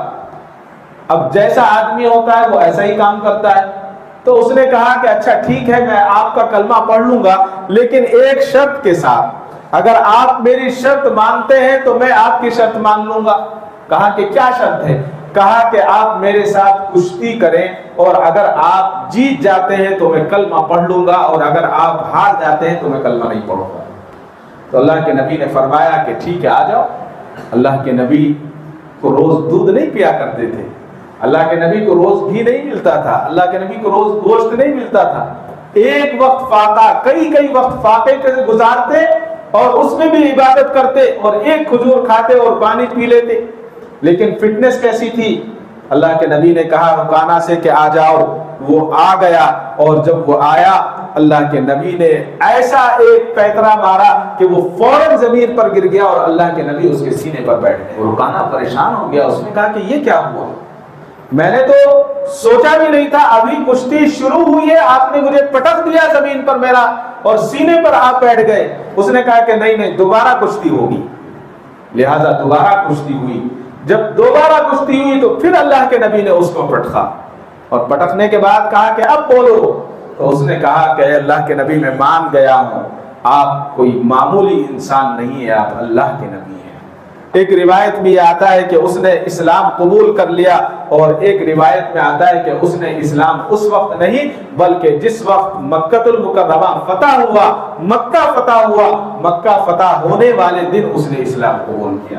اب جیسا آدمی ہوتا ہے وہ ایسا ہی کام کرتا ہے. تو اس نے کہا کہ اچھا ٹھیک ہے, میں آپ کا کلمہ پڑھ لوں گا, لیکن ایک شرط کے ساتھ, اگر آپ میری شرط مانتے ہیں تو میں آپ کی شرط مان لوں گا. کہا کہ کیا شرط ہے؟ کہا کہ آپ میرے ساتھ کشتی کریں, اور اگر آپ جیت جاتے ہیں تو میں کلمہ پڑھ لوں گا, اور اگر آپ ہار جاتے ہیں تو میں کلمہ نہیں پڑھوں گا. تو اللہ کے نبی نے فرمایا کہ ٹھیک ہے آ جاؤ. اللہ کے نبی کو روز دودھ نہیں پیا کرتے تھے, اللہ کے نبی کو روز گھی نہیں ملتا تھا, اللہ کے نبی کو روز گوشت نہیں ملتا تھا. ایک وقت فاقہ, کئی وقت فاقے کے گزارتے اور اس میں بھی عبادت کرتے, اور ایک کھجور کھاتے اور پانی پی لیتے. لیکن فٹنس کیسی تھی؟ اللہ کے نبی نے کہا رکانہ سے کہ آ جاؤ. وہ آ گیا, اور جب وہ آیا اللہ کے نبی نے ایسا ایک پیکرا مارا کہ وہ فوراً زمین پر گر گیا, اور اللہ کے نبی اس کے سینے پر بیٹھ گئے. رکانہ پریشان ہو گیا, اس نے کہا کہ یہ کیا ہوا؟ میں نے تو سوچا بھی نہیں تھا, ابھی کشتی شروع ہوئی ہے, آپ نے مجھے پٹک دیا زمین پر میرا, اور سینے پر آپ بیٹھ گئے. اس نے کہا کہ نہیں دوبارہ کشتی ہوگی. لہذا دوبارہ کشتی ہوئی. جب دوبارہ کشتی ہوئی تو پھر اللہ کے نبی نے اس کو پٹکا, اور پٹکنے کے بعد کہا کہ اب بولو. تو اس نے کہا کہ اے اللہ کے نبی میں مان گیا ہوں, آپ کوئی معمولی انسان نہیں ہے, آپ اللہ کے نبی ہیں. ایک روایت میں یہ آتا ہے کہ اس نے اسلام قبول کر لیا, اور ایک روایت میں آتا ہے کہ اس نے اسلام اس وقت نہیں بلکہ جس وقت مکہ المکرمہ فتح ہوا, مکہ فتح ہوا, مکہ فتح ہونے والے دن اس نے اسلام قبول کیا.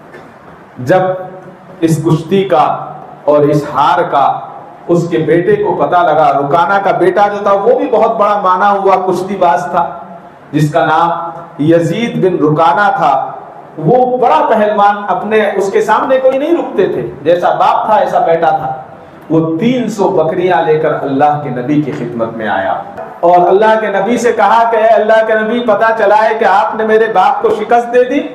جب اس کشتی کا اور اس ہار کا اس کے بیٹے کو پتا لگا, رکانہ کا بیٹا جو تھا وہ بھی بہت بڑا مانا ہوا کشتی باز تھا, جس کا نام یزید بن رکانہ تھا. وہ بڑا پہلوان, اپنے اس کے سامنے کوئی نہیں رکتے تھے, جیسا باپ تھا ایسا بیٹا تھا. وہ 300 بکریاں لے کر اللہ کے نبی کی خدمت میں آیا, اور اللہ کے نبی سے کہا کہ اے اللہ کے نبی پتا چلا ہے کہ آپ نے میرے باپ کو شکست دے دی,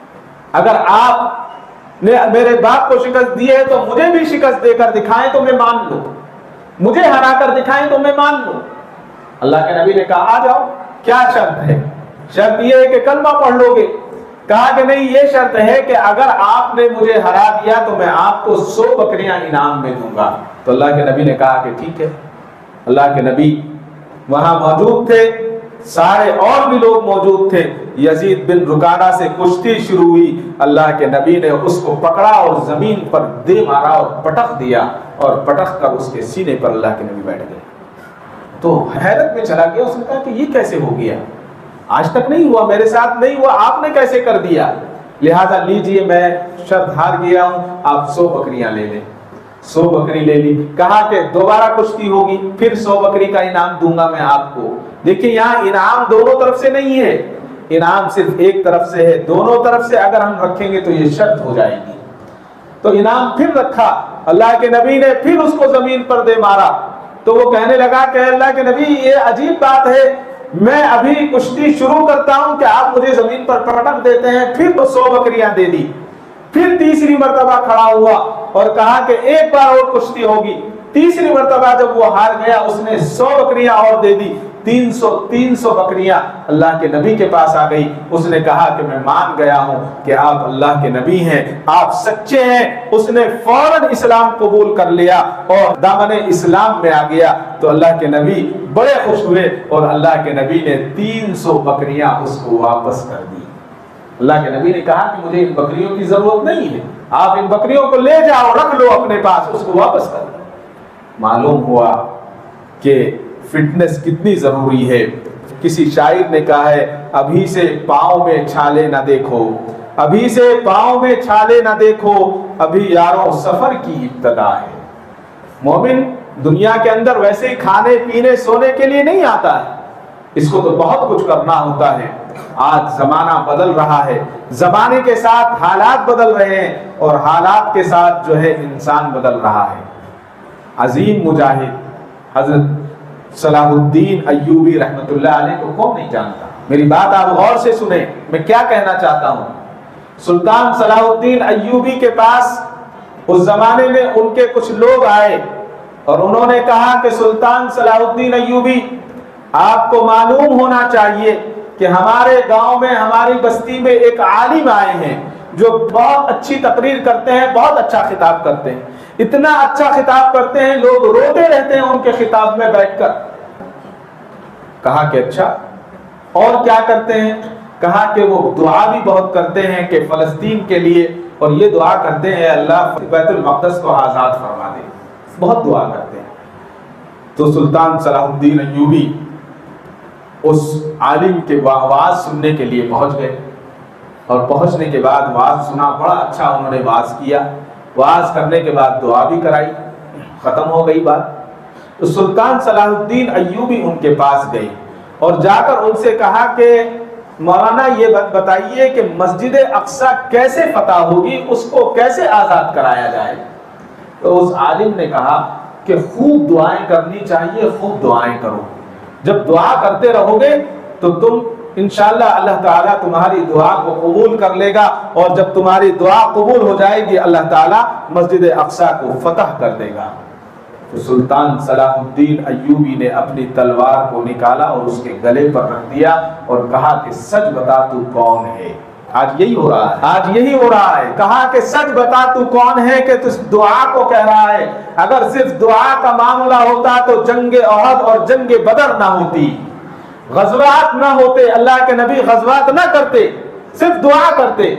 اگر آپ نے میرے باپ کو شکست دی ہے تو مجھے بھی شکست دے کر دکھائیں تو میں مان لوں, مجھے ہرا کر دکھائیں تو میں مان لوں. اللہ کے نبی نے کہا آ جاؤ. کیا شرط ہے؟ شرط یہ ہے کہ کلمہ پڑھ لو گے. کہا کہ نہیں, یہ شرط ہے کہ اگر آپ نے مجھے ہرا دیا تو میں آپ کو 100 بکریاں انعام میں دوں گا. تو اللہ کے نبی نے کہا کہ ٹھیک ہے. اللہ کے نبی وہاں موجود تھے, سارے اور بھی لوگ موجود تھے. یزید بن رکانہ سے کشتی شروع ہوئی, اللہ کے نبی نے اس کو پکڑا اور زمین پر دے مارا اور پٹک دیا, اور پٹک کر اس کے سینے پر اللہ کے نبی بیٹھ گئے. تو حیرت میں چلا گیا, اس نے کہا کہ یہ کیسے ہو گیا, آج تک نہیں ہوا, میرے ساتھ نہیں ہوا, آپ نے کیسے کر دیا؟ لہذا لیجئے میں شرط ہار گیا ہوں, آپ 100 بکریاں لے لیں. 100 بکری لے لی. کہا کہ دوبارہ کشتی ہوگی, پھر 100 بکری کا انعام دوں گا میں آپ کو. دیکھیں یہاں انعام دونوں طرف سے نہیں ہے, انعام صرف ایک طرف سے ہے. دونوں طرف سے اگر ہم رکھیں گے تو یہ شرط ہو جائے گی. تو انعام پھر رکھا. اللہ کے نبی نے پھر اس کو زمین پر دے مارا. تو وہ کہنے لگا کہ اللہ کے نبی یہ عجیب بات ہے, میں ابھی کشتی شروع کرتا ہوں کہ آپ مجھے زمین پر پٹک دیتے ہیں. پھر وہ 100 بکریاں دے دی. پھر تیسری مرتبہ کھڑا ہوا اور کہا کہ ایک بار اور کشتی ہوگی. تیسری مرتبہ جب وہ ہار گیا, اس نے 100 بکریاں اور دے دی. 300 بکریاں اللہ کے نبی کے پاس آ گئی. اس نے کہا کہ میں مان گیا ہوں کہ آپ اللہ کے نبی ہیں, آپ سچے ہیں. اس نے فوراً اسلام قبول کر لیا اور دامن اسلام میں آ گیا. تو اللہ کے نبی بڑے خوش ہوئے, اور اللہ کے نبی نے 300 بکریاں اس کو واپس کر دی. اللہ کے نبی نے کہا کہ مجھے ان بکریوں کی ضرورت نہیں ہے, آپ ان بکریوں کو لے جاؤ, رکھ لو اپنے پاس, اس کو واپس کر دو. معلوم ہوا کہ فٹنس کتنی ضروری ہے. کسی شاعر نے کہا ہے, ابھی سے پاؤں میں چھالے نہ دیکھو, ابھی سے پاؤں میں چھالے نہ دیکھو, ابھی یاروں سفر کی ابتدا ہے. مومن دنیا کے اندر ویسے ہی کھانے پینے سونے کے لیے نہیں آتا ہے, اس کو تو بہت کچھ کرنا ہوتا ہے. آج زمانہ بدل رہا ہے, زمانے کے ساتھ حالات بدل رہے ہیں, اور حالات کے ساتھ جو ہے انسان بدل رہا ہے. عظیم مجاہد حضرت صلاح الدین ایوبی رحمت اللہ علیہ کو کون نہیں جانتا؟ میری بات آپ غور سے سنیں, میں کیا کہنا چاہتا ہوں. سلطان صلاح الدین ایوبی کے پاس اس زمانے میں ان کے کچھ لوگ آئے, اور انہوں نے کہا کہ سلطان صلاح الدین ایوبی, آپ کو معلوم ہونا چاہیے کہ ہمارے گاؤں میں، ہماری بستی میں ایک عالم آئے ہیں جو بہت اچھی تقریر کرتے ہیں، بہت اچھا خطاب کرتے ہیں، اتنا اچھا خطاب کرتے ہیں لوگ روتے رہتے ہیں ان کے خطاب میں بیٹھ کر۔ کہا کہ اچھا، اور کیا کرتے ہیں؟ کہا کہ وہ دعا بھی بہت کرتے ہیں کہ فلسطین کے لیے، اور یہ دعا کرتے ہیں اللہ بیت المقدس کو آزاد فرما دے، بہت دعا کرتے ہیں۔ تو سلطان صلاح الدین ایوبی اس عالم کے واز سننے کے لیے پہنچ گئے، اور پہنچنے کے بعد واز سنا، بڑا اچھا انہوں نے واز کیا، واز کرنے کے بعد دعا بھی کرائی، ختم ہو گئی بات۔ تو سلطان صلاح الدین ایوبی ان کے پاس گئے اور جا کر ان سے کہا کہ مولانا یہ بتائیے کہ مسجد اقصیٰ کیسے فتح ہوگی، اس کو کیسے آزاد کرایا جائے؟ تو اس عالم نے کہا کہ خوب دعائیں کرنی چاہیے، خوب دعائیں کرو، جب دعا کرتے رہو گے تو تم انشاءاللہ اللہ تعالیٰ تمہاری دعا کو قبول کر لے گا، اور جب تمہاری دعا قبول ہو جائے گی اللہ تعالیٰ مسجد اقصیٰ کو فتح کر دے گا۔ تو سلطان صلاح الدین ایوبی نے اپنی تلوار کو نکالا اور اس کے گلے پر رکھ دیا اور کہا کہ سچ بتا تو کون ہے؟ آج یہی ہو رہا ہے، آج یہی ہو رہا ہے۔ کہا کہ سچ بتا تو کون ہے کہ تو دعا کو کہہ رہا ہے؟ اگر صرف دعا کا معاملہ ہوتا تو جنگ احد اور جنگ بدر نہ ہوتی، غزوات نہ ہوتے، اللہ کے نبی غزوات نہ کرتے، صرف دعا کرتے۔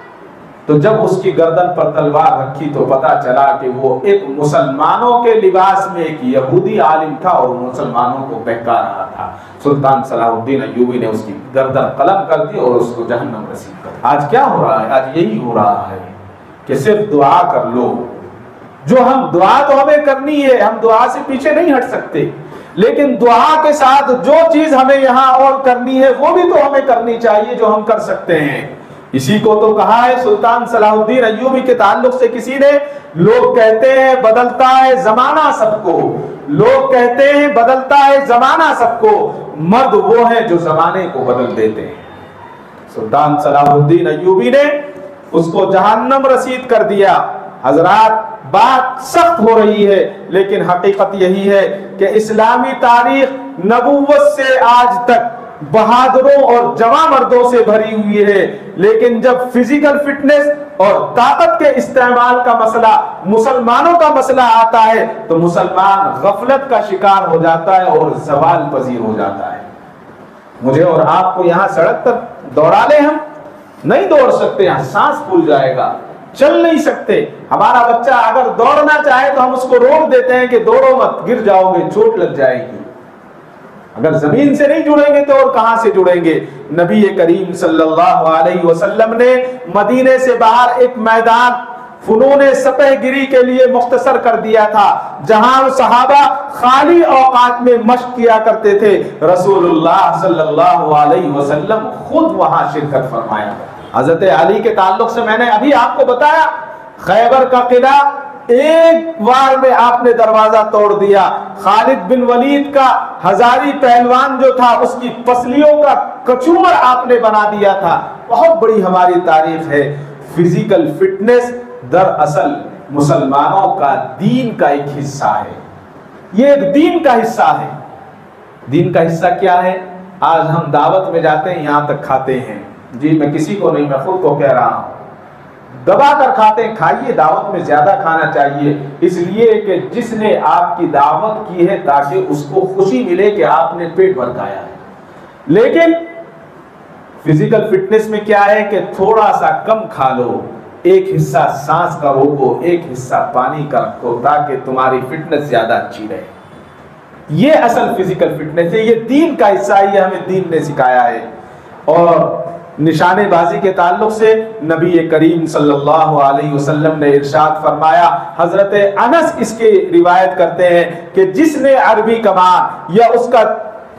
تو جب اس کی گردن پر تلوار رکھی تو پتا چلا کہ وہ ایک مسلمانوں کے لباس میں ایک یہودی عالم تھا اور مسلمانوں کو بہکا رہا تھا۔ سلطان صلاح الدین ایوبی نے اس کی گردن قلم کر دی اور اس کو جہنم رسید کر دیا۔ آج کیا ہو رہا ہے؟ آج یہی ہو رہا ہے کہ صرف دعا کر لو، جو ہم دعا تو ہمیں کرنی ہے، ہم دعا سے پیچھے نہیں ہٹ سکتے، لیکن دعا کے ساتھ جو چیز ہمیں یہاں اور کرنی ہے وہ بھی تو ہمیں کرنی چاہیے جو ہم کر سکتے ہیں۔ اسی کو تو کہا ہے سلطان صلاح الدین ایوبی کے تعلق سے کسی نے، لوگ کہتے ہیں بدلتا ہے زمانہ سب کو، لوگ کہتے ہیں بدلتا ہے زمانہ سب کو، مرد وہ ہیں جو زمانے کو بدل دیتے ہیں۔ سلطان صلاح الدین ایوبی نے اس کو جہنم رسید کر دیا۔ حضرات بات سخت ہو رہی ہے لیکن حقیقت یہی ہے کہ اسلامی تاریخ نبوت سے آج تک بہادروں اور جوان مردوں سے بھری ہوئی ہے، لیکن جب فزیکل فٹنس اور طاقت کے استعمال کا مسئلہ، مسلمانوں کا مسئلہ آتا ہے تو مسلمان غفلت کا شکار ہو جاتا ہے اور زوال پذیر ہو جاتا ہے۔ مجھے اور آپ کو یہاں سڑک پر دوڑا لیں، ہم نہیں دوڑ سکتے، یہاں سانس پھول جائے گا، چل نہیں سکتے۔ ہمارا بچہ اگر دوڑنا چاہے تو ہم اس کو روک دیتے ہیں کہ دوڑو مت، گر جاؤ گے، چوٹ لگ جائے گی۔ اگر زمین سے نہیں جڑیں گے تو اور کہاں سے جڑیں گے؟ نبی کریم صلی اللہ علیہ وسلم نے مدینے سے باہر ایک میدان فنون سپہ گیری کے لیے مختصر کر دیا تھا، جہاں صحابہ خالی اوقات میں مشق کیا کرتے تھے۔ رسول اللہ صلی اللہ علیہ وسلم خود وہاں شرکت فرمایا۔ حضرت علی کے تعلق سے میں نے ابھی آپ کو بتایا، خیبر کا قلعہ ایک وار میں آپ نے دروازہ توڑ دیا۔ خالد بن ولید کا ہزاری پہلوان جو تھا اس کی پسلیوں کا کچومر آپ نے بنا دیا تھا۔ بہت بڑی ہماری تاریخ ہے۔ فزیکل فٹنس دراصل مسلمانوں کا دین کا ایک حصہ ہے، یہ ایک دین کا حصہ ہے۔ دین کا حصہ کیا ہے؟ آج ہم دعوت میں جاتے ہیں، یہاں تک کھاتے ہیں، جی میں کسی کو نہیں، میں خود کو کہہ رہا ہوں، دبا کر کھاتے ہیں۔ کھائیے، دعوت میں زیادہ کھانا چاہیے، اس لیے کہ جس نے آپ کی دعوت کی ہے تاکہ اس کو خوشی ملے کہ آپ نے پیٹ بھر کھایا ہے۔ لیکن فزیکل فٹنس میں کیا ہے کہ تھوڑا سا کم کھا لو، ایک حصہ سانس کا روکو، ایک حصہ پانی کا رکھو تاکہ تمہاری فٹنس زیادہ اچھی رہے۔ یہ اصل فزیکل فٹنس ہے، یہ دین کا حصہ ہے، یہ ہمیں دین نے سکھایا ہے۔ اور نشانے بازی کے تعلق سے نبی کریم صلی اللہ علیہ وسلم نے ارشاد فرمایا، حضرت انس اس کی روایت کرتے ہیں کہ جس نے عربی کمان یا اس کا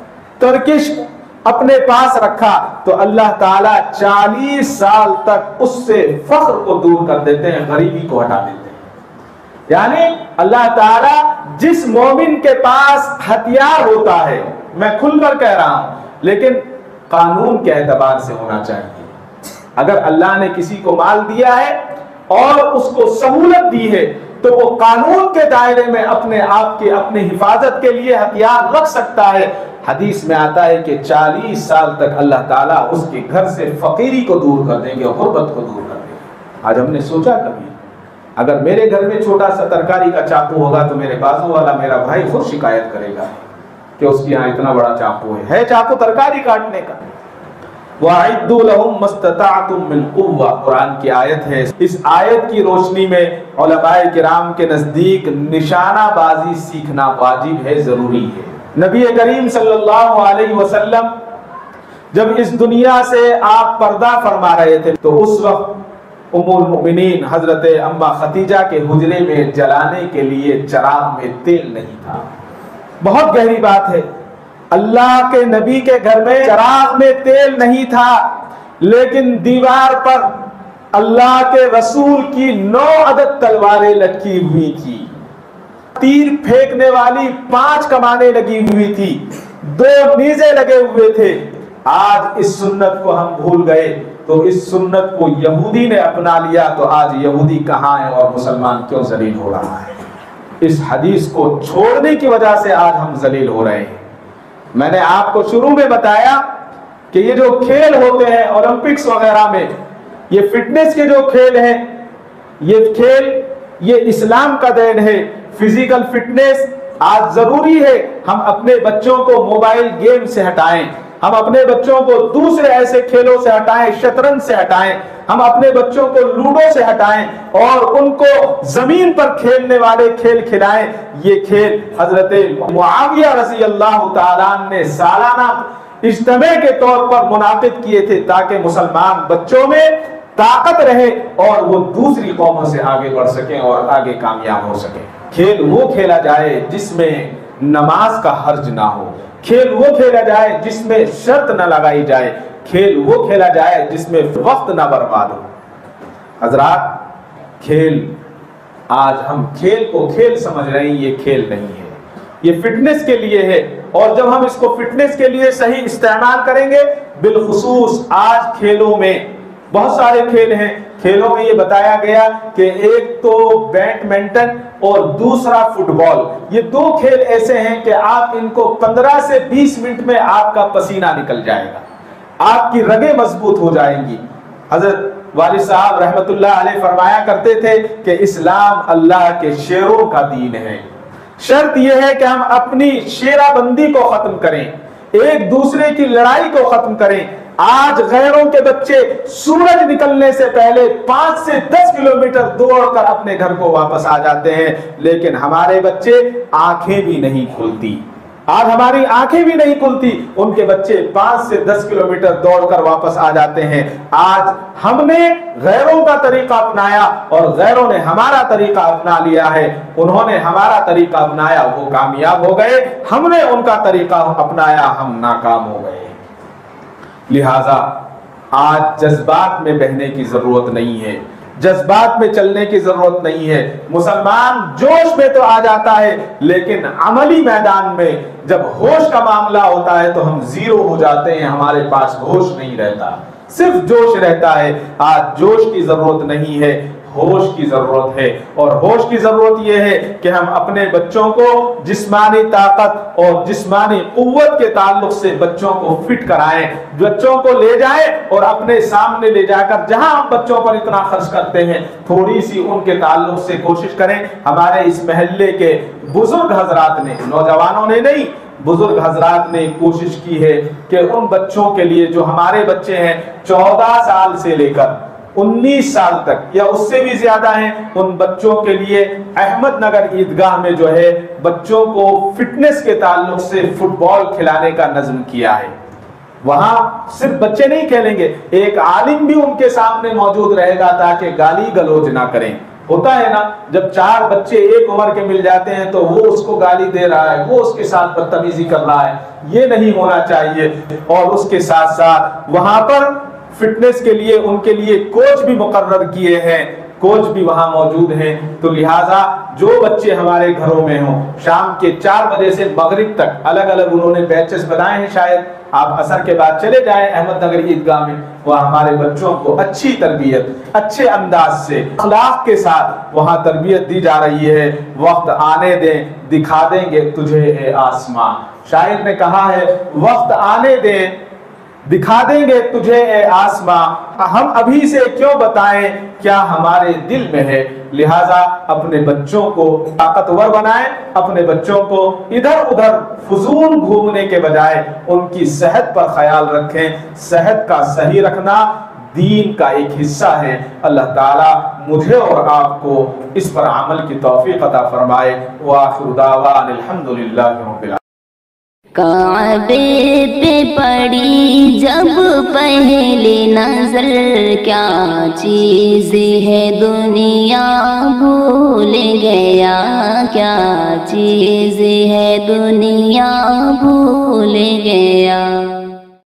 ترکش اپنے پاس رکھا تو اللہ تعالیٰ 40 سال تک اس سے فقر کو دور کر دیتے ہیں، غریبی کو ہٹا دیتے ہیں۔ یعنی اللہ تعالیٰ جس مومن کے پاس ہتھیار ہوتا ہے، میں کھل کر کہہ رہا ہوں، لیکن قانون کے اعتبار سے ہونا چاہیے۔ اگر اللہ نے کسی کو مال دیا ہے اور اس کو سہولت دی ہے تو وہ قانون کے دائرے میں اپنے آپ کے اپنے حفاظت کے لیے ہتھیار رکھ سکتا ہے۔ حدیث میں آتا ہے کہ 40 سال تک اللہ تعالیٰ اس کے گھر سے فقیری کو دور کر دیں گے اور غربت کو دور کر دیں گے۔ آج ہم نے سوچا کبھی اگر میرے گھر میں چھوٹا سا ترکاری کا چاقو ہوگا تو میرے بازو والا میرا بھائی خود شکایت کرے گا کہ اس کی یہاں اتنا بڑا چاقو ہے چاقو ترکاری کاٹنے کا۔ وَأَعِدُّوا لَهُم مَّا اسْتَطَعْتُم مِّن قُوَّةٍ، قرآن کی آیت ہے۔ اس آیت کی روشنی میں علماء کرام کے نزدیک نشانہ بازی سیکھنا واجب ہے، ضروری ہے۔ نبی کریم صلی اللہ علیہ وسلم جب اس دنیا سے آپ پردہ فرما رہے تھے تو اس وقت ام المؤمنین حضرت اما خدیجہ کے حجرے میں جلانے کے لیے چراغ میں تیل نہیں تھا۔ بہت گہری بات ہے، اللہ کے نبی کے گھر میں چراغ میں تیل نہیں تھا، لیکن دیوار پر اللہ کے رسول کی 9 عدد تلواریں لٹکی ہوئی تھی، تیر پھینکنے والی 5 کمانیں لگی ہوئی تھی، 2 نیزے لگے ہوئے تھے۔ آج اس سنت کو ہم بھول گئے تو اس سنت کو یہودی نے اپنا لیا تو آج یہودی کہاں ہے اور مسلمان کیوں ذلیل ہو رہا ہے؟ اس حدیث کو چھوڑنے کی وجہ سے آج ہم ذلیل ہو رہے ہیں۔ میں نے آپ کو شروع میں بتایا کہ یہ جو کھیل ہوتے ہیں اولمپکس وغیرہ میں، یہ فٹنس کے جو کھیل ہیں، یہ کھیل یہ اسلام کا دین ہے۔ فزیکل فٹنس آج ضروری ہے ہم اپنے بچوں کو موبائل گیم سے ہٹائیں، ہم اپنے بچوں کو دوسرے ایسے کھیلوں سے ہٹائیں، شطرنج سے ہٹائیں، ہم اپنے بچوں کو لوڈو سے ہٹائیں اور ان کو زمین پر کھیلنے والے کھیل کھلائیں۔ یہ کھیل حضرت معاویہ رضی اللہ تعالیٰ نے سالانہ اجتماع کے طور پر منعقد کیے تھے تاکہ مسلمان بچوں میں طاقت رہے اور وہ دوسری قوموں سے آگے بڑھ سکیں اور آگے کامیاب ہو سکیں۔ کھیل وہ کھیلا جائے جس میں نماز کا حرج نہ ہو، کھیل وہ کھیلا جائے جس میں شرط نہ لگائی جائے، کھیل وہ کھیلا جائے جس میں وقت نہ برباد ہو۔ حضرات، کھیل آج ہم کھیل کو کھیل سمجھ رہے ہیں، یہ کھیل نہیں ہے، یہ فٹنس کے لیے ہے، اور جب ہم اس کو فٹنس کے لیے صحیح استعمال کریں گے، بالخصوص آج کھیلوں میں بہت سارے کھیل ہیں۔ کھیلوں میں یہ بتایا گیا کہ ایک تو بیڈمنٹن اور دوسرا فٹ بال، یہ 2 کھیل ایسے ہیں کہ آپ ان کو 15 سے 20 منٹ میں آپ کا پسینہ نکل جائے گا، آپ کی رگیں مضبوط ہو جائیں گی۔ حضرت والد صاحب رحمت اللہ علیہ فرمایا کرتے تھے کہ اسلام اللہ کے شیروں کا دین ہے، شرط یہ ہے کہ ہم اپنی شیرہ بندی کو ختم کریں، ایک دوسرے کی لڑائی کو ختم کریں۔ آج غیروں کے بچے سورج نکلنے سے پہلے 5 سے 10 کلومیٹر دوڑ کر اپنے گھر کو واپس آ جاتے ہیں، لیکن ہمارے بچے آنکھیں بھی نہیں کھلتی، آج ہماری آنکھیں بھی نہیں کھلتی، ان کے بچے 5 سے 10 کلومیٹر دوڑ کر واپس آ جاتے ہیں۔ آج ہم نے غیروں کا طریقہ اپنایا اور غیروں نے ہمارا طریقہ اپنا لیا ہے، انہوں نے ہمارا طریقہ اپنایا، وہ کامیاب ہو گئے، ہم نے ان کا طریقہ اپنایا، ہم ناکام ہو گئے۔ لہٰذا آج جذبات میں بہنے کی ضرورت نہیں ہے، جذبات میں چلنے کی ضرورت نہیں ہے۔ مسلمان جوش میں تو آ جاتا ہے، لیکن عملی میدان میں جب ہوش کا معاملہ ہوتا ہے تو ہم زیرو ہو جاتے ہیں، ہمارے پاس ہوش نہیں رہتا، صرف جوش رہتا ہے۔ آج جوش کی ضرورت نہیں ہے، ہوش کی ضرورت ہے، اور ہوش کی ضرورت یہ ہے کہ ہم اپنے بچوں کو جسمانی طاقت اور جسمانی قوت کے تعلق سے بچوں کو فٹ کرائیں، بچوں کو لے جائیں اور اپنے سامنے لے جا کر جہاں ہم بچوں پر اتنا خرچ کرتے ہیں تھوڑی سی ان کے تعلق سے کوشش کریں۔ ہمارے اس محلے کے بزرگ حضرات نے، نوجوانوں نے نہیں، بزرگ حضرات نے کوشش کی ہے کہ ان بچوں کے لیے جو ہمارے بچے ہیں 14 سال سے لے کر 19 سال تک یا اس سے بھی زیادہ ہیں، ان بچوں کے لیے احمد نگر عیدگاہ میں جو ہے بچوں کو فٹنس کے تعلق سے فٹ بال کھلانے کا نظم کیا ہے۔ وہاں صرف بچے نہیں کھیلیں گے، ایک عالم بھی ان کے سامنے موجود رہے گا تاکہ گالی گلوچ نہ کریں۔ ہوتا ہے نا، جب 4 بچے ایک عمر کے مل جاتے ہیں تو وہ اس کو گالی دے رہا ہے، وہ اس کے ساتھ بدتمیزی کر رہا ہے، یہ نہیں ہونا چاہیے۔ اور اس کے ساتھ ساتھ وہاں پر فٹنس کے لیے ان کے لیے کوچ بھی مقرر کیے ہیں، कोच भी वहाँ मौजूद हैं। तो लिहाजा जो बच्चे हमारे घरों में हों, शाम के 4 बजे से मगरिब तक अलग अलग उन्होंने बैचेस बनाए हैं, शायद आप असर के बाद चले जाएं अहमदनगर ईदगाह में, वहाँ हमारे बच्चों को अच्छी तरबियत, अच्छे अंदाज से, अखलाक के साथ वहाँ तरबियत दी जा रही है। वक्त आने दें, दिखा देंगे तुझे ए आसमां। शायर ने कहा है, वक्त आने दें, दिखा देंगे तुझे ए आसमां। हम अभी से क्यों बताएं क्या हमारे दिल में है। लिहाजा अपने बच्चों को ताकतवर बनाएं, अपने बच्चों को इधर उधर फजूल घूमने के बजाय उनकी सेहत पर ख्याल रखें। सेहत का सही रखना दीन का एक हिस्सा है। अल्लाह ताला मुझे और आपको इस पर अमल की तौफीक अता फरमाए। व आखिरु दावाना अल्हम्दुलिल्लाहि रब्बिल आलमीन। काबे पे पड़ी जब पहली नजर, क्या चीज़ है दुनिया भूल गया, क्या चीज़ है दुनिया भूल गया।